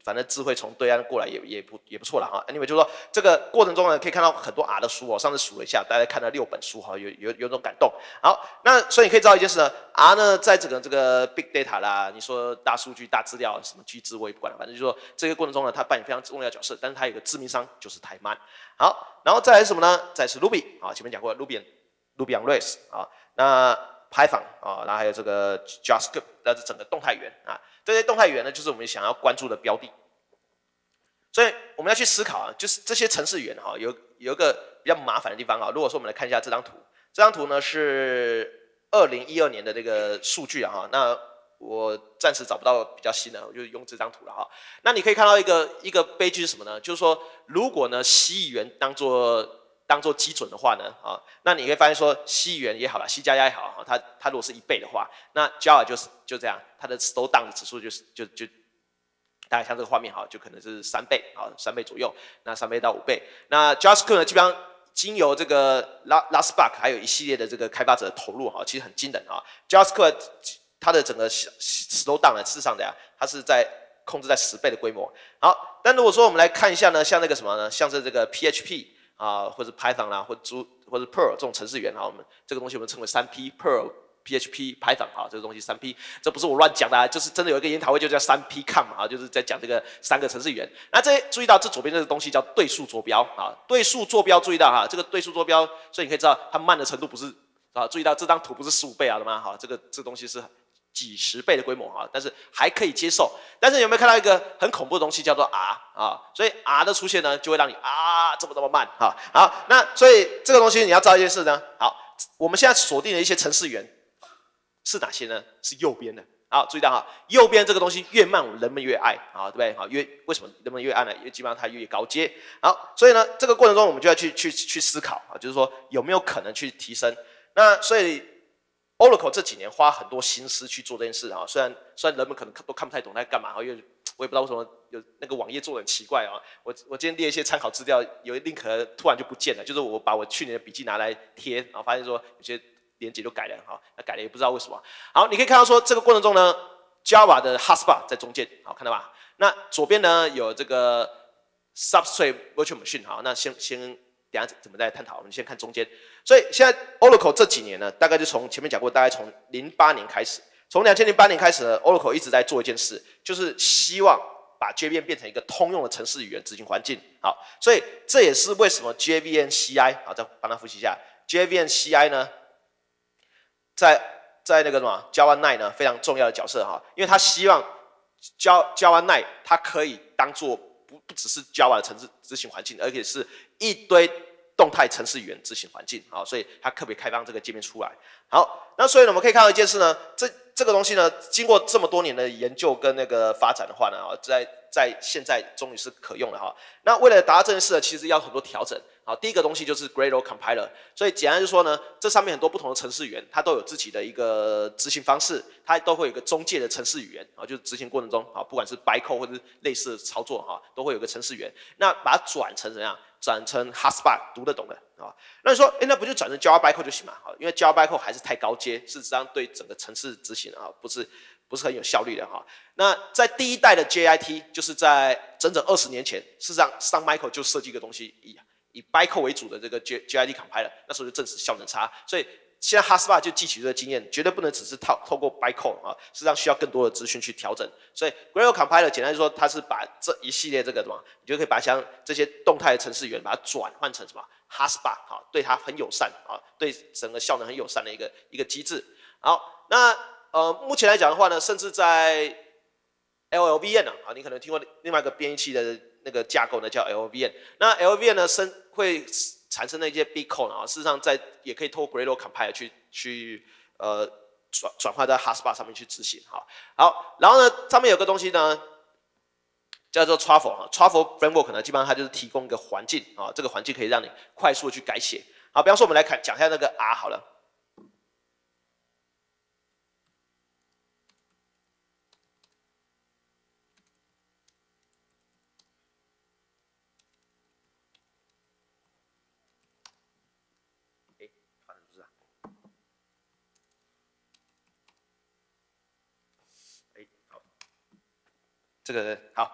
反正智慧从对岸过来也也不也不错了哈。anyway 就是说这个过程中呢，可以看到很多 R 的书哦，上次数了一下，大概看了六本书哈，有有有种感动。好，那所以你可以知道一件事呢 ，R 呢在整个这个 big data 啦，你说大数据、大资料什么机制我也不管了，反正就是说这个过程中呢，它扮演非常重要的角色，但是它有个致命伤就是太慢。好，然后再来是什么呢？再来是 Ruby 啊，前面讲过 Ruby Ruby on Rails 啊，那 Python 啊，然后还有这个 JavaScript， 那是整个动态语言啊。这些动态语言呢，就是我们想要关注的标的。所以我们要去思考啊，就是这些程式语言哈，有有一个比较麻烦的地方啊。如果说我们来看一下这张图，这张图呢是二零一二年的这个数据啊哈。那我暂时找不到比较新的，我就用这张图了哈。那你可以看到一个一个悲剧是什么呢？就是说，如果呢 C 语言当做当做基准的话呢，啊，那你可以发现说 C 语言也好啦 ，C 加加也好，它它如果是一倍的话，那 Java 就是就这样，它的 slow down 的指数就是就就大概像这个画面哈，就可能是三倍啊，三倍左右，那三倍到五倍。那 JavaScript 呢，基本上经由这个 LastSpark 还有一系列的这个开发者的投入哈，其实很惊人啊。JavaScript 它的整个 slow down 呢，事实上的呀，它是在控制在十倍的规模。好，但如果说我们来看一下呢，像那个什么呢，像是这个 P H P 啊，或者 Python 啦，或者或者 Perl 这种程式语言哈，我们这个东西我们称为三 P Perl。P H P、Python 啊，这个东西三 P， 这不是我乱讲的、啊，就是真的有一个研讨会就叫三 P Com 啊，就是在讲这个三个程式语言。那这注意到这左边这个东西叫对数坐标啊，对数坐标注意到哈，这个对数坐标，所以你可以知道它慢的程度不是啊，注意到这张图不是十五倍啊的吗？哈，这个这个东西是几十倍的规模啊，但是还可以接受。但是有没有看到一个很恐怖的东西叫做 R 啊？所以 R 的出现呢，就会让你啊这么这么慢啊。好，那所以这个东西你要知道一件事呢，好，我们现在锁定的一些程式语言。是哪些呢？是右边的。好，注意到哈，右边这个东西越慢，人们越爱啊，对不对？好，越为什么人们越爱呢？因为基本上它越高阶。好，所以呢，这个过程中我们就要去去去思考啊，就是说有没有可能去提升？那所以 Oracle 这几年花很多心思去做这件事啊，虽然虽然人们可能都看不太懂在干嘛，因为我也不知道为什么有那个网页做的很奇怪啊。我我今天列一些参考资料，有一 link 突然就不见了，就是我把我去年的笔记拿来贴，然后发现说有些连结就改了哈，那改了也不知道为什么。好，你可以看到说这个过程中呢 ，Java 的 Hotspot 在中间，好看到吧？那左边呢有这个 Substrate Virtual Machine， 好，那先先等一下怎么再探讨，我们先看中间。所以现在 Oracle 这几年呢，大概就从前面讲过，大概从零八年开始，从两千零八年开始呢 ，Oracle 一直在做一件事，就是希望把 J V M 变成一个通用的程式语言执行环境。好，所以这也是为什么 J V M C I， 好，再帮他复习一下 J V M C I 呢？在在那个什么 Java 九呢非常重要的角色哈，因为他希望 Java Java 九它可以当做不不只是 Java 的程式执行环境，而且是一堆动态程式语言执行环境啊，所以它特别开放这个界面出来。好，那所以呢我们可以看到一件事呢，这这个东西呢，经过这么多年的研究跟那个发展的话呢，在在现在终于是可用了哈。那为了达到这件事呢，其实要很多调整。好，第一个东西就是 Gradle Compiler， 所以简单就说呢，这上面很多不同的程式语言，它都有自己的一个执行方式，它都会有一个中介的程式语言啊，就是执行过程中啊，不管是 bytecode 或者是类似的操作哈，都会有个程式语言，那把它转成怎样？转成 Hotspot 读得懂的啊。那你说，哎，那不就转成 Java bytecode 就行嘛？好，因为 Java bytecode 还是太高阶，事实上对整个程式执行啊，不是不是很有效率的哈。那在第一代的 J I T， 就是在整整二十年前，事实上 Sun Micro 就设计一个东西，以以 bytecode 为主的这个 J I T compiler， 那时候就证实效能差，所以现在 Hotspot 就汲取这个经验，绝对不能只是透透过 bytecode 啊，事实上需要更多的资讯去调整。所以 Gradle Compiler 简单说，它是把这一系列这个什么，你就可以把像这些动态的程式语言，把它转换成什么 Hotspot 啊，对它很友善啊，对整个效能很友善的一个一个机制。好，那呃目前来讲的话呢，甚至在 L L V M 啊，你可能听过另外一个编译器的那个架构呢，叫 L L V M。那 L L V M 呢，生会产生的一些 bitcode 啊，事实上在也可以透过 Gradle Compiler 去去呃转转换到 Hotspot 上面去执行哈。好，然后呢，上面有个东西呢叫做 Truffle 啊 ，Truffle Framework 呢，基本上它就是提供一个环境啊，这个环境可以让你快速的去改写。好，比方说我们来看讲一下那个 R 好了。这个好，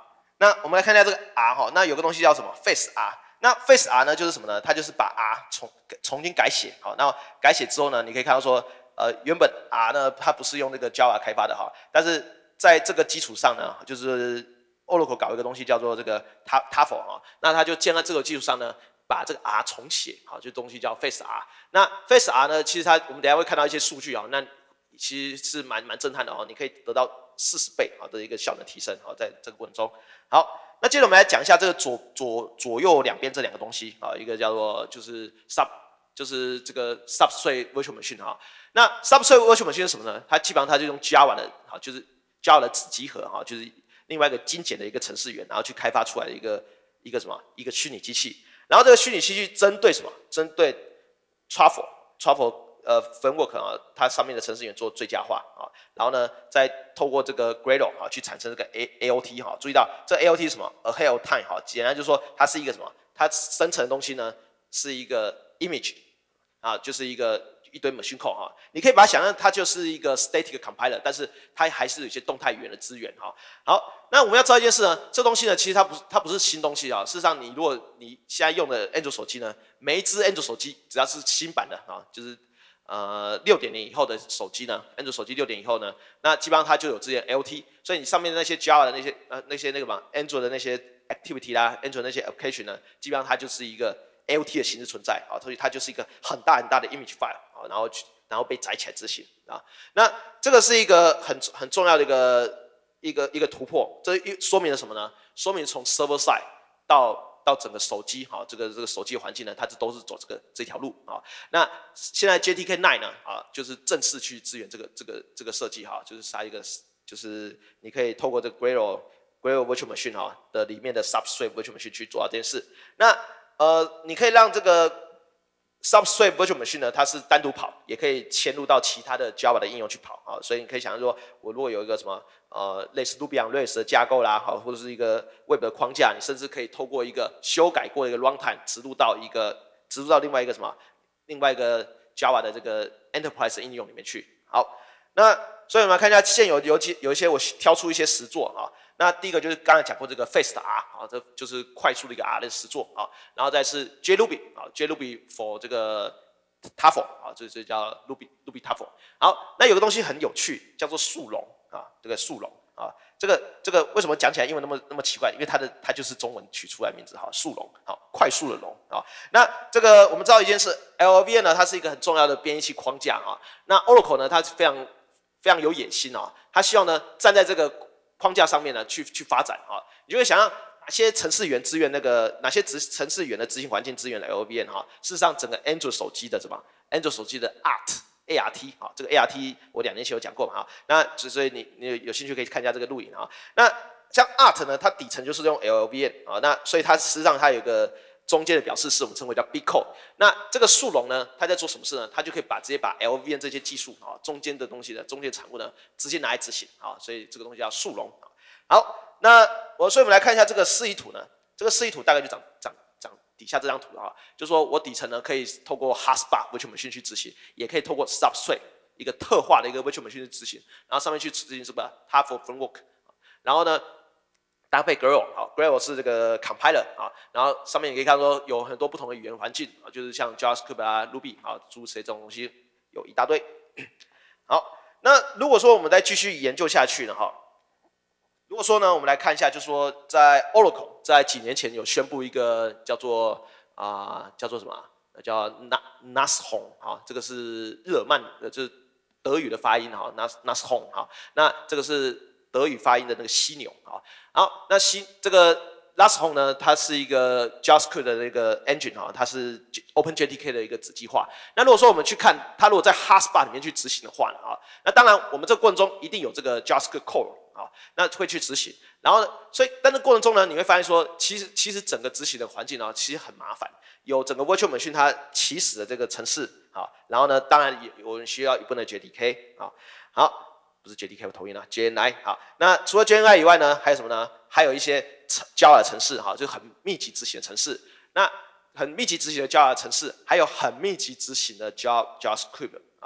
那我们来看一下这个 R 哈，那有个东西叫什么 face R。那 face R 呢，就是什么呢？它就是把 R 重重新改写，好，那改写之后呢，你可以看到说，呃，原本 R 呢，它不是用那个 Java 开发的哈，但是在这个基础上呢，就是 Oracle 搞一个东西叫做这个 Tafel 哈，那它就建在这个基础上呢，把这个 R 重写，好，就东西叫 face R。那 face R 呢，其实它我们等一下会看到一些数据啊，那其实是蛮蛮震撼的哦，你可以得到四十倍啊的一个效能提升啊，在这个过程中，好。那接着我们来讲一下这个左左左右两边这两个东西啊，一个叫做就是 sub 就是这个 substrate virtual machine 哈。那 substrate virtual machine 是什么呢？它基本上它就用 Java 的啊，就是 Java 的子集合哈，就是另外一个精简的一个程式语言，然后去开发出来的一个一个什么一个虚拟机器。然后这个虚拟机器针对什么？针对 Truffle Truffle 呃 framework 啊，它上面的程式语言做最佳化啊。然后呢，再透过这个 Gradle 啊去产生这个 A A O T 哈，注意到这 A O T 是什么 ？Ahead of time 哈，简单就是说它是一个什么？它生成的东西呢是一个 image 啊，就是一个一堆 machine code 哈。你可以把它想象它就是一个 static compiler， 但是它还是有一些动态语言的资源哈。好，那我们要知道一件事呢，这东西呢其实它不是它不是新东西啊。事实上，你如果你现在用的 Android 手机呢，每一只 Android 手机只要是新版的啊，就是。呃，六点零以后的手机呢，安卓手机六点以后呢，那基本上它就有支援 L T， 所以你上面的那些 Java 的那些呃那些那个嘛，安卓的那些 activity 啦，安卓那些 application 呢，基本上它就是一个 L T 的形式存在啊，所以它就是一个很大很大的 image file 啊，然后去然后被载起来执行啊。那这个是一个很很重要的一个一个一个突破，这说明了什么呢？说明从 server side 到到整个手机哈，这个这个手机环境呢，它这都是走这个这条路啊。那现在 J T K 九 呢啊，就是正式去支援这个这个这个设计哈，就是它一个就是你可以透过这个 Gradle Gradle Virtual Machine 哈的里面的 Substrate Virtual Machine 去做到这件事。那呃，你可以让这个 Substrate Virtual Machine 呢，它是单独跑，也可以嵌入到其他的 Java 的应用去跑啊。所以你可以想象说，我如果有一个什么呃类似 Ruby on Rails 的架构啦，好，或者是一个 Web 的框架，你甚至可以透过一个修改过的一个 runtime 植入到一个植入到另外一个什么另外一个 Java 的这个 Enterprise 的应用里面去。好，那所以我们来看一下现有有几有一些我挑出一些实作啊。那第一个就是刚才讲过这个 Fast R 啊，这就是快速的一个 R 的实作啊。然后再是 JRuby 啊 ，JRuby for 这个 Tafel 啊，这这叫 Ruby Ruby Tafel。好，那有个东西很有趣，叫做速龙啊，这个速龙啊，这个这个为什么讲起来英文那么那么奇怪？因为它的它就是中文取出来的名字哈，速龙啊，快速的龙啊。那这个我们知道一件事 ，L L V M 呢，它是一个很重要的编译器框架啊。那 Oracle 呢，它是非常非常有野心啊，它希望呢站在这个框架上面呢，去去发展啊，你就会想象哪些程式员支援那个哪些程式员的执行环境支援的 L L V M 哈，事实上整个 Android 手机的什么 Android 手机的 A R T A R T 哈，这个 A R T 我两年前有讲过嘛哈，那所以你你有兴趣可以看一下这个录影啊。那像 A R T 呢，它底层就是用 L L V M 啊，那所以它实际上它有一个中间的表示是我们称为叫 Bitcode。那这个速龙呢，它在做什么事呢？它就可以把直接把 L L V M 这些技术啊，中间的东西的中间产物呢，直接拿来执行啊，所以这个东西叫速龙。好，那我所以我们来看一下这个示意图呢，这个示意图大概就长长长底下这张图啊，就是说我底层呢可以透过 Hotspot Virtual Machine 去执行，也可以透过 Substrate 一个特化的一个 Virtual Machine 去执行，然后上面去执行什么 Tafel Framework， 然后呢搭配 Gradle 啊 ，Gradle 是这个 compiler 啊，然后上面也可以看到说有很多不同的语言环境啊，就是像 JavaScript 啊、Ruby 啊诸如此类这种东西有一大堆。好，那如果说我们再继续研究下去呢，哈。如果说呢，我们来看一下，就是说，在 Oracle 在几年前有宣布一个叫做啊、呃、叫做什么、啊，叫 Nashorn 啊，这个是日耳曼呃，就是德语的发音哈 ，Nashorn 哈，那这个是德语发音的那个犀牛啊。好，那犀这个 Nashorn 呢，它是一个 JavaScript 的那个 engine 哈，它是 OpenJDK 的一个子集化。那如果说我们去看它，如果在 Hotspot 里面去执行的话呢啊，那当然我们这个过程中一定有这个 JavaScript core。啊，那会去执行，然后呢，所以但是过程中呢，你会发现说，其实其实整个执行的环境呢，其实很麻烦，有整个 Virtual Machine 它起始的这个程式啊，然后呢，当然也我们需要一部分的 J D K 啊，好，不是 J D K 我头晕了 ，J N I 好，那除了 J N I 以外呢，还有什么呢？还有一些 Java 程式哈，就很密集执行的程式，那很密集执行的 Java 程式，还有很密集执行的 Java JavaScript 啊。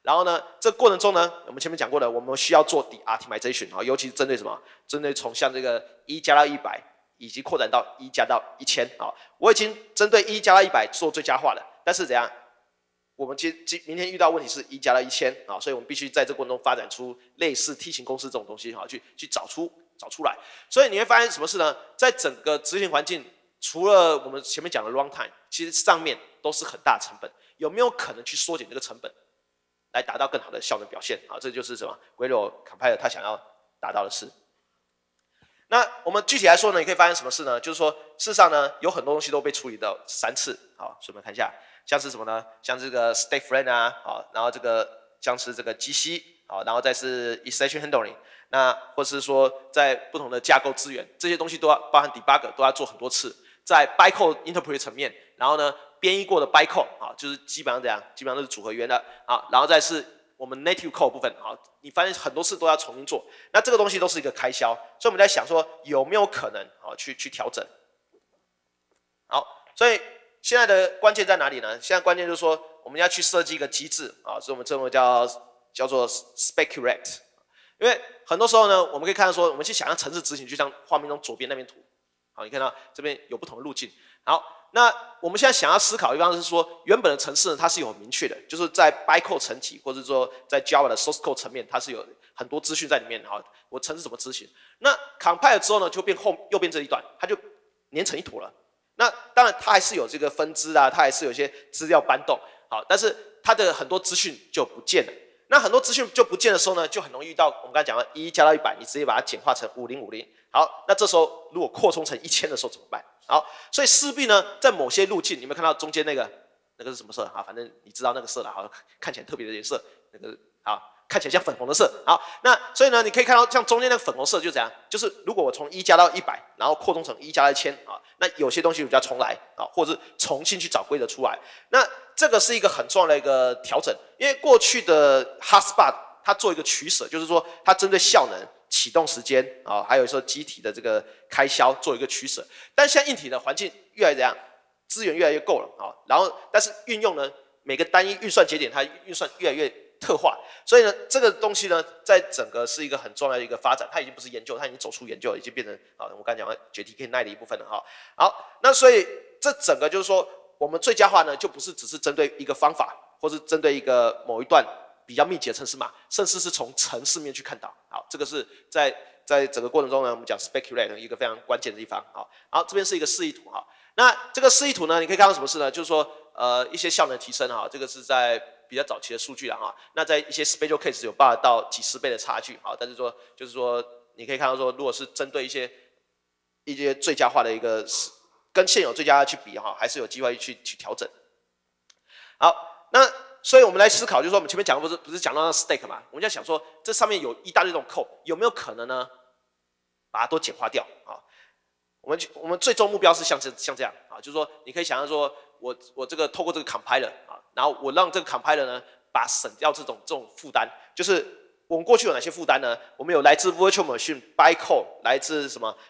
然后呢，这过程中呢，我们前面讲过的，我们需要做 de-optimization 啊，尤其是针对什么？针对从像这个一加到一百，以及扩展到一加到一千啊，我已经针对一加到一百做最佳化了，但是怎样？我们今今明天遇到问题是一加到一千啊，所以我们必须在这个过程中发展出类似梯形公式这种东西啊，去去找出找出来。所以你会发现什么事呢？在整个执行环境，除了我们前面讲的 runtime， 其实上面都是很大的成本。有没有可能去缩减这个成本，来达到更好的效能表现？啊，这就是什么 Gradle Compiler 它想要达到的事。那我们具体来说呢，你可以发现什么事呢？就是说，事实上呢，有很多东西都被处理到三次。好，顺便看一下。像是什么呢？像这个 state frame 啊，好，然后这个像是这个 G C， 好，然后再是 exception handling， 那或是说在不同的架构资源，这些东西都要包含 debug 都要做很多次，在 bytecode interpret 层面，然后呢编译过的 bytecode 啊，就是基本上这样，基本上都是组合源的啊，然后再是我们 native code 部分啊，你发现很多次都要重新做，那这个东西都是一个开销，所以我们在想说有没有可能啊去去调整，好，所以。现在的关键在哪里呢？现在关键就是说，我们要去设计一个机制啊，所以我们称为叫叫做 speculate。因为很多时候呢，我们可以看到说，我们去想象程式执行，就像画面中左边那边图，好，你看到这边有不同的路径。好，那我们现在想要思考的地方是说，原本的程式呢，它是有明确的，就是在 bytecode 层级，或者说在 Java 的 source code 层面，它是有很多资讯在里面。好，我程式怎么执行？那 compile 之后呢，就变后右边这一段，它就连成一坨了。那当然，它还是有这个分支啊，它还是有一些资料搬动，好，但是它的很多资讯就不见了。那很多资讯就不见的时候呢，就很容易遇到我们刚才讲的一加到一百，你直接把它简化成五零五零。好，那这时候如果扩充成一千的时候怎么办？好，所以势必呢，在某些路径，你有没有看到中间那个那个是什么色啊？反正你知道那个色了，好，看起来特别的颜色，那个好。看起来像粉红的色，好，那所以呢，你可以看到像中间那个粉红色就怎样？就是如果我从一加到一百，然后扩充成一加到一千啊，那有些东西我就要重来啊，或者是重新去找规则出来。那这个是一个很重要的一个调整，因为过去的 hotspot 它做一个取舍，就是说它针对效能、启动时间啊，还有说机体的这个开销做一个取舍。但现在硬体的环境越来越怎样？资源越来越够了啊，然后但是运用呢，每个单一运算节点它运算越来越特化，所以呢，这个东西呢，在整个是一个很重要的一个发展，它已经不是研究，它已经走出研究了，已经变成啊，我刚才讲的 J T K 奈的一部分了哈。好，那所以这整个就是说，我们最佳化呢，就不是只是针对一个方法，或是针对一个某一段比较密集的程式码，甚至是从程式面去看到。好，这个是在在整个过程中呢，我们讲 speculate 一个非常关键的地方。好，好，这边是一个示意图哈。那这个示意图呢，你可以看到什么事呢？就是说，呃，一些效能提升哈，这个是在比较早期的数据了哈。那在一些 special case 有办法到几十倍的差距哈，但是说就是说，你可以看到说，如果是针对一些一些最佳化的一个跟现有最佳化去比哈，还是有机会去去调整。好，那所以我们来思考，就是说我们前面讲的不是不是讲到那 stack 嘛，我们在想说这上面有一大堆这种 code， 有没有可能呢，把它都简化掉啊？我们我们最终目标是像这像这样啊，就是说你可以想象说我我这个透过这个 compiler 啊，然后我让这个 compiler 呢把省掉这种这种负担，就是我们过去有哪些负担呢？我们有来自 virtual machine bytecode， 来自什么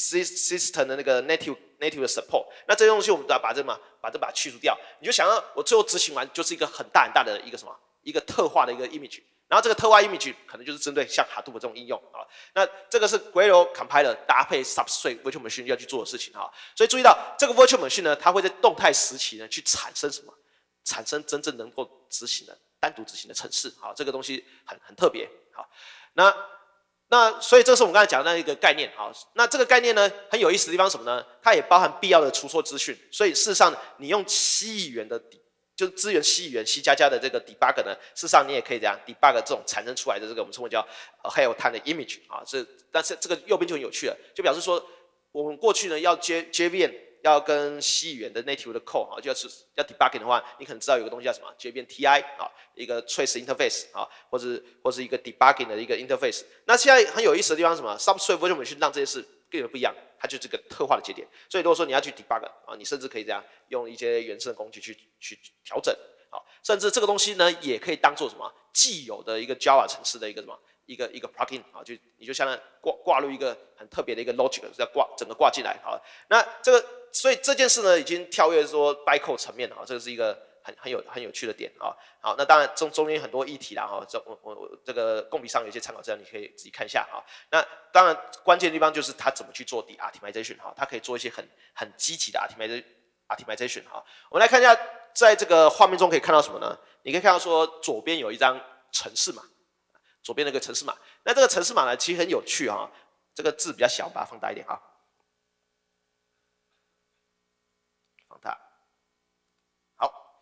system 的那个 native native 的 support， 那这些东西我们都要把这嘛把这把它去除掉。你就想要我最后执行完就是一个很大很大的一个什么一个特化的一个 image。然后这个特化 image 可能就是针对像 Hadoop 这种应用啊，那这个是 Gradle Compiler 搭配 Substrate Virtual Machine 要去做的事情哈。所以注意到这个 Virtual Machine 呢，它会在动态时期呢去产生什么？产生真正能够执行的单独执行的程式，好，这个东西很很特别，好，那那所以这是我们刚才讲的那一个概念，好，那这个概念呢很有意思的地方是什么呢？它也包含必要的出错资讯，所以事实上你用七亿元的就是资源 C 语言 C 加加的这个 debug 呢，事实上你也可以这样 debug 这种产生出来的这个我们称为叫 hell time 的 image 啊，这但是这个右边就很有趣了，就表示说我们过去呢要接 J V M 要跟 C 语言的 native 的 code 啊，就是要 debugging 的话，你可能知道有个东西叫什么 J V M T I 啊，一个 trace interface 啊，或者或是一个 debugging 的一个 interface。那现在很有意思的地方是什么 ？Substrate Virtual Machine 让这些事更有不一样。它就是这个特化的节点，所以如果说你要去 debug 啊，你甚至可以这样用一些原生的工具去去调整，好，甚至这个东西呢也可以当做什么既有的一个 Java 程式的一个什么一个一个 plugin 啊，就你就相当于挂挂入一个很特别的一个 logic， 要挂整个挂进来，好，那这个所以这件事呢已经跳跃说 bytecode 层面啊，这个是一个很很有很有趣的点啊。好，那当然中中间很多议题啦哈，这我我我这个共笔上有一些参考资料，你可以自己看一下哈。那当然关键的地方就是它怎么去做 the optimization 哈，它可以做一些很很积极的 optimization optimization 哈。我们来看一下，在这个画面中可以看到什么呢？你可以看到说左边有一张程式码，左边那个程式码，那这个程式码呢其实很有趣哈，这个字比较小，把它放大一点哈。放大，好，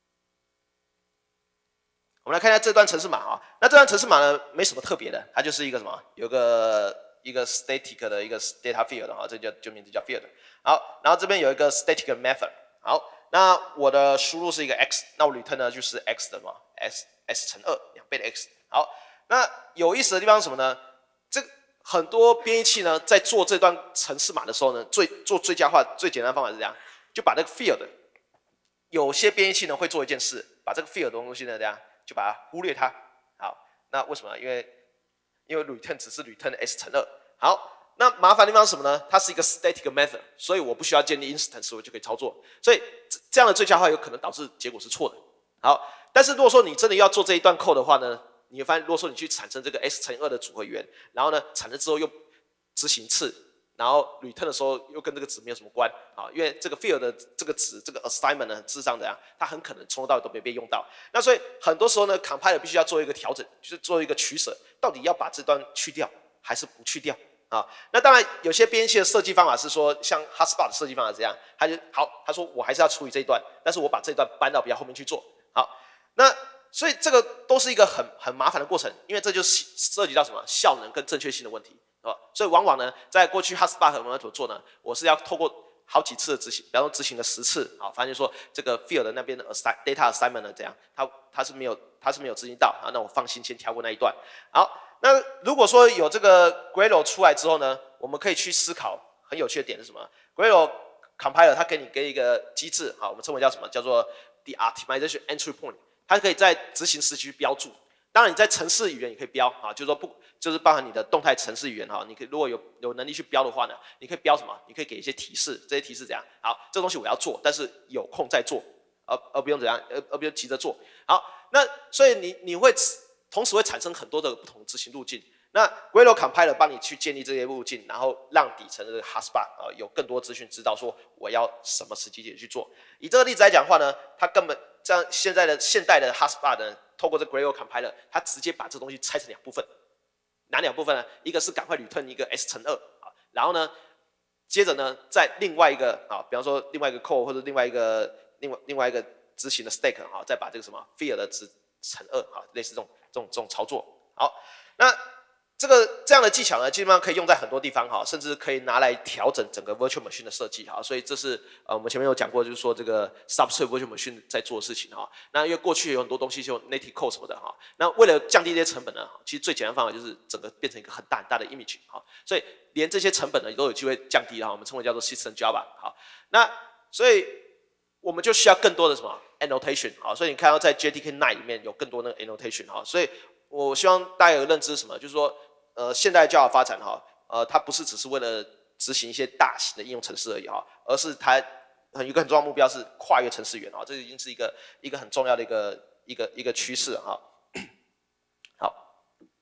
我们来看一下这段程式码啊。那这段程式码呢，没什么特别的，它就是一个什么，有个一个 static 的一个 data field 哈，这叫就名字叫 field。好，然后这边有一个 static method。好，那我的输入是一个 x， 那我 return 呢就是 x 的什么 s s 乘二两倍的 x。好，那有意思的地方是什么呢？这很多编译器呢在做这段程式码的时候呢，最做最佳化最简单的方法是这样。就把这个 field， 有些编译器呢会做一件事，把这个 field 的东西呢这样就把它忽略它。好，那为什么？因为因为 return 只是 return s 乘二。好，那麻烦的地方是什么呢？它是一个 static method， 所以我不需要建立 instance， 我就可以操作。所以这样的最佳化有可能导致结果是错的。好，但是如果说你真的要做这一段 code 的话呢，你会发现，如果说你去产生这个 s 乘二的组合语言，然后呢产生之后又执行一次。然后 return 的时候又跟这个值没有什么关啊，因为这个 field 的这个值这个 assignment 呢，事实上怎样，它很可能从头到尾都没被用到。那所以很多时候呢 ，compiler 必须要做一个调整，就是做一个取舍，到底要把这段去掉还是不去掉啊？那当然有些编译器的设计方法是说，像 Hotspot 的设计方法这样，他就好，他说我还是要处理这一段，但是我把这一段搬到比较后面去做。好，那所以这个都是一个很很麻烦的过程，因为这就是涉及到什么效能跟正确性的问题。哦，所以往往呢，在过去 Hotspot 我们要怎么做呢？我是要透过好几次的执行，比方说执行了十次，啊，发现说这个 field 那边的 assign data assignment 呢，怎样，它它是没有它是没有执行到啊，那我放心先跳过那一段。好，那如果说有这个 Gradle 出来之后呢，我们可以去思考很有趣的点是什么 ？Gradle compiler 它给你给一个机制，好，我们称为叫什么？叫做 the optimization entry point， 它可以在执行时期标注。当然你在程式语言也可以标啊，就是说不就是包含你的动态程式语言哈，你可以如果有有能力去标的话呢，你可以标什么？你可以给一些提示，这些提示怎样？好，这个东西我要做，但是有空再做，而而不用怎样，而而不用急着做。好，那所以你你会同时会产生很多的不同执行路径。那 Gradle compiler 帮你去建立这些路径，然后让底层的这个 Hotspot 啊有更多资讯，知道说我要什么时机点去做。以这个例子来讲的话呢，它根本这样现在的现代的 Hotspot 呢。透过这 Gradle compiler， 它直接把这东西拆成两部分，哪两部分呢？一个是赶快 return 一个 s 乘二啊，然后呢，接着呢，在另外一个啊，比方说另外一个 code 或者另外一个另外另外一个执行的 stack 啊，再把这个什么 field 的值乘二啊，类似这种这种这种操作。好，那这个这样的技巧呢，基本上可以用在很多地方哈，甚至可以拿来调整整个 virtual machine 的设计哈。所以这是呃我们前面有讲过，就是说这个 substrate virtual machine 在做的事情哈。那因为过去有很多东西就 native code 什么的哈，那为了降低这些成本呢，其实最简单的方法就是整个变成一个很大很大的 image 哈。所以连这些成本呢都有机会降低哈，我们称为叫做 system Java 好。那所以我们就需要更多的什么 annotation 好，所以你看到在 J D K 九 里面有更多那个 annotation 哈。所以我希望大家有个认知是什么，就是说。呃，现代 Java 发展哈，呃，它不是只是为了执行一些大型的应用程式而已哈，而是它有一个很重要的目标是跨越程式员哈，这已经是一个一个很重要的一个一个一个趋势哈。好，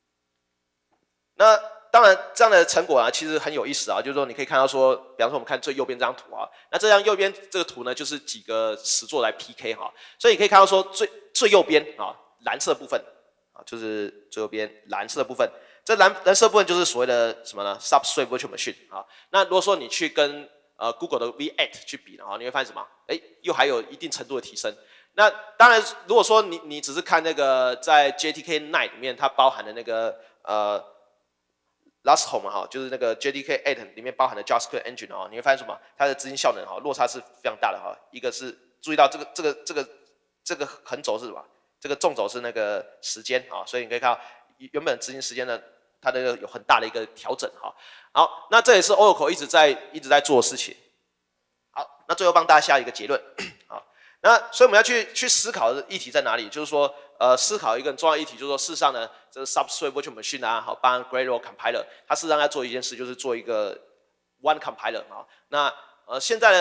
那当然这样的成果啊，其实很有意思啊，就是说你可以看到说，比方说我们看最右边这张图啊，那这张右边这个图呢，就是几个实作来 P K 哈，所以你可以看到说最最右边啊蓝色部分啊，就是最右边蓝色的部分。这蓝蓝色部分就是所谓的什么呢 ？Substrate Virtual Machine 啊。那如果说你去跟呃 Google 的 V 八 去比的话，你会发现什么？哎，又还有一定程度的提升。那当然，如果说你你只是看那个在 J D K 九 里面它包含的那个呃 Lastholm 哈，就是那个 J D K 八里面包含的 JavaScript Engine 啊，你会发现什么？它的执行效能哈落差是非常大的哈。一个是注意到这个这个这个这个横轴是什么？这个纵轴是那个时间啊，所以你可以看到原本执行时间呢。它的有很大的一个调整哈，好，那这也是 Oracle 一直在一直在做的事情。好，那最后帮大家下一个结论，好，那所以我们要去去思考的议题在哪里？就是说，呃，思考一个很重要的议题，就是说，事实上呢，这个 Substrate Virtual Machine 啊，好，帮 Gradle Compiler， 它事实上在做一件事，就是做一个 One Compiler 啊。那呃，现在的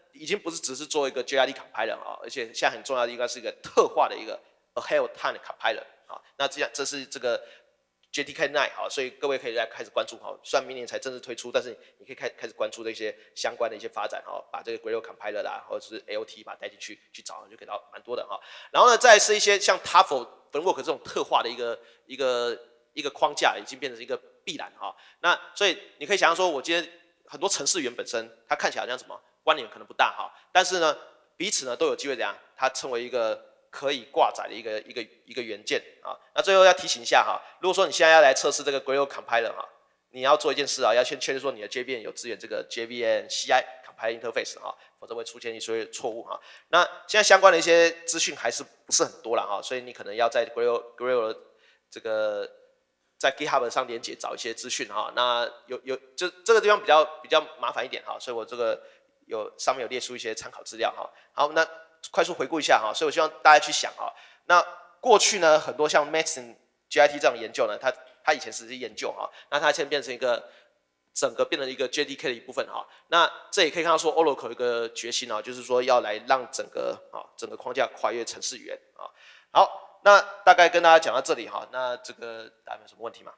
已经不是只是做一个 J R D compiler 啊，而且现在很重要的应该是一个特化的一个 ahead of time 的 compiler 啊。那这样这是这个 J D K 九 好，所以各位可以来开始关注哈。虽然明年才正式推出，但是你可以开开始关注这些相关的一些发展哈，把这个 Gradle compiler 啦，或者是 A O T 把它带进去去找，就可以到蛮多的哈。然后呢，再是一些像 Tuffle、Framework 这种特化的一个一个一个框架，已经变成一个必然哈。那所以你可以想象说，我今天很多程式员本身，它看起来好像什么关联可能不大哈，但是呢，彼此呢都有机会怎样，它成为一个可以挂载的一个一个一个元件啊。那最后要提醒一下哈，如果说你现在要来测试这个 Gradle compiler 哈，你要做一件事啊，要先确认说你的 J V M 有支援这个 J V M C I compiler interface 哈，否则会出现一些错误哈。那现在相关的一些资讯还是不是很多了哈，所以你可能要在 Gradle Gradle 这个在 GitHub 上连接找一些资讯哈。那有有就这个地方比较比较麻烦一点哈，所以我这个有上面有列出一些参考资料哈。好，那快速回顾一下哈，所以我希望大家去想哈。那过去呢，很多像 Maxim、G I T 这样的研究呢，它它以前只是研究哈，那它现在变成一个整个变成一个 J D K 的一部分哈。那这也可以看到说 Oracle 有一个决心啊，就是说要来让整个啊整个框架跨越程式语言啊。好，那大概跟大家讲到这里哈，那这个大家有什么问题吗？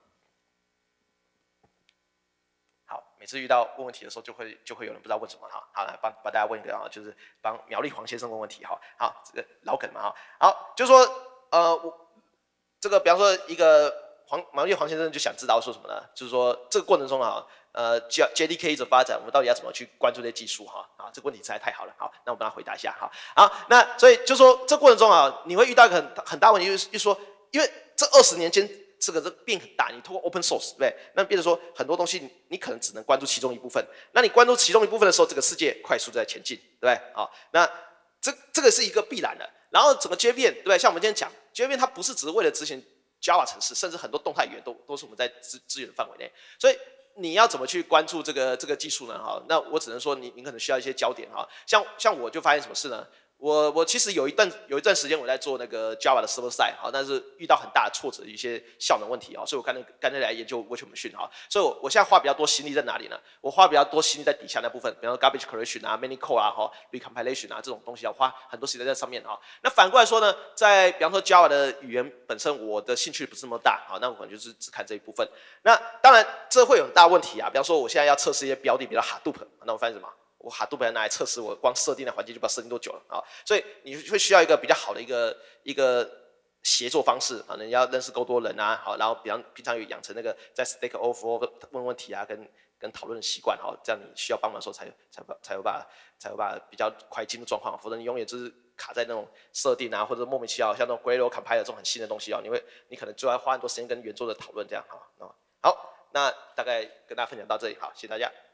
好，每次遇到问问题的时候，就会就会有人不知道问什么哈。好，来帮帮大家问一个啊，就是帮苗栗黄先生问问题哈。好，这个老梗嘛哈。好，就是说呃，我这个比方说一个黄苗栗黄先生就想知道说什么呢？就是说这个过程中啊，呃，J D K 一直发展，我们到底要怎么去关注这些技术哈？啊，这个问题实在太好了。好，那我帮他回答一下哈。好，那所以就说这过程中啊，你会遇到一个很很大问题，就是就是说，因为这二十年间。这个这变很大，你通过 open source 对不对？那变成说很多东西你，你可能只能关注其中一部分。那你关注其中一部分的时候，这个世界快速在前进，对不对？好，那这这个是一个必然的。然后整个 J V M 对不对？像我们今天讲 J V M， 它不是只是为了执行 Java 程式，甚至很多动态语言都都是我们在资资源的范围内。所以你要怎么去关注这个这个技术呢？哈，那我只能说你你可能需要一些焦点哈。像像我就发现什么事呢？我我其实有一段有一段时间我在做那个 Java 的 server side 哈，但是遇到很大的挫折，一些效能问题啊，所以我干脆干脆来研究 virtual machine 哈。所以我我现在花比较多心力在哪里呢？我花比较多心力在底下那部分，比方说 garbage collection 啊、many code 啊、哈 recompilation 啊这种东西要花很多时间在上面哈。那反过来说呢，在比方说 Java 的语言本身，我的兴趣不是那么大啊，那我可能就是只看这一部分。那当然这会有很大问题啊，比方说我现在要测试一些标的，比如 Hadoop， 那我发现什么？我 Hadoop 拿来测试，我光设定的环境就不知道设定多久了啊！所以你会需要一个比较好的一个一个协作方式啊，你要认识够多人啊，好，然后比方平常有养成那个在 Stack Overflow 问问题啊，跟跟讨论的习惯哈，这样你需要帮忙的时候才才才有办法才有办法比较快进入状况，否则你永远就是卡在那种设定啊，或者莫名其妙像那种 Gradle compiler 这种很新的东西啊，你会你可能就要花很多时间跟原作者讨论这样哈。好，那大概跟大家分享到这里，好，谢谢大家。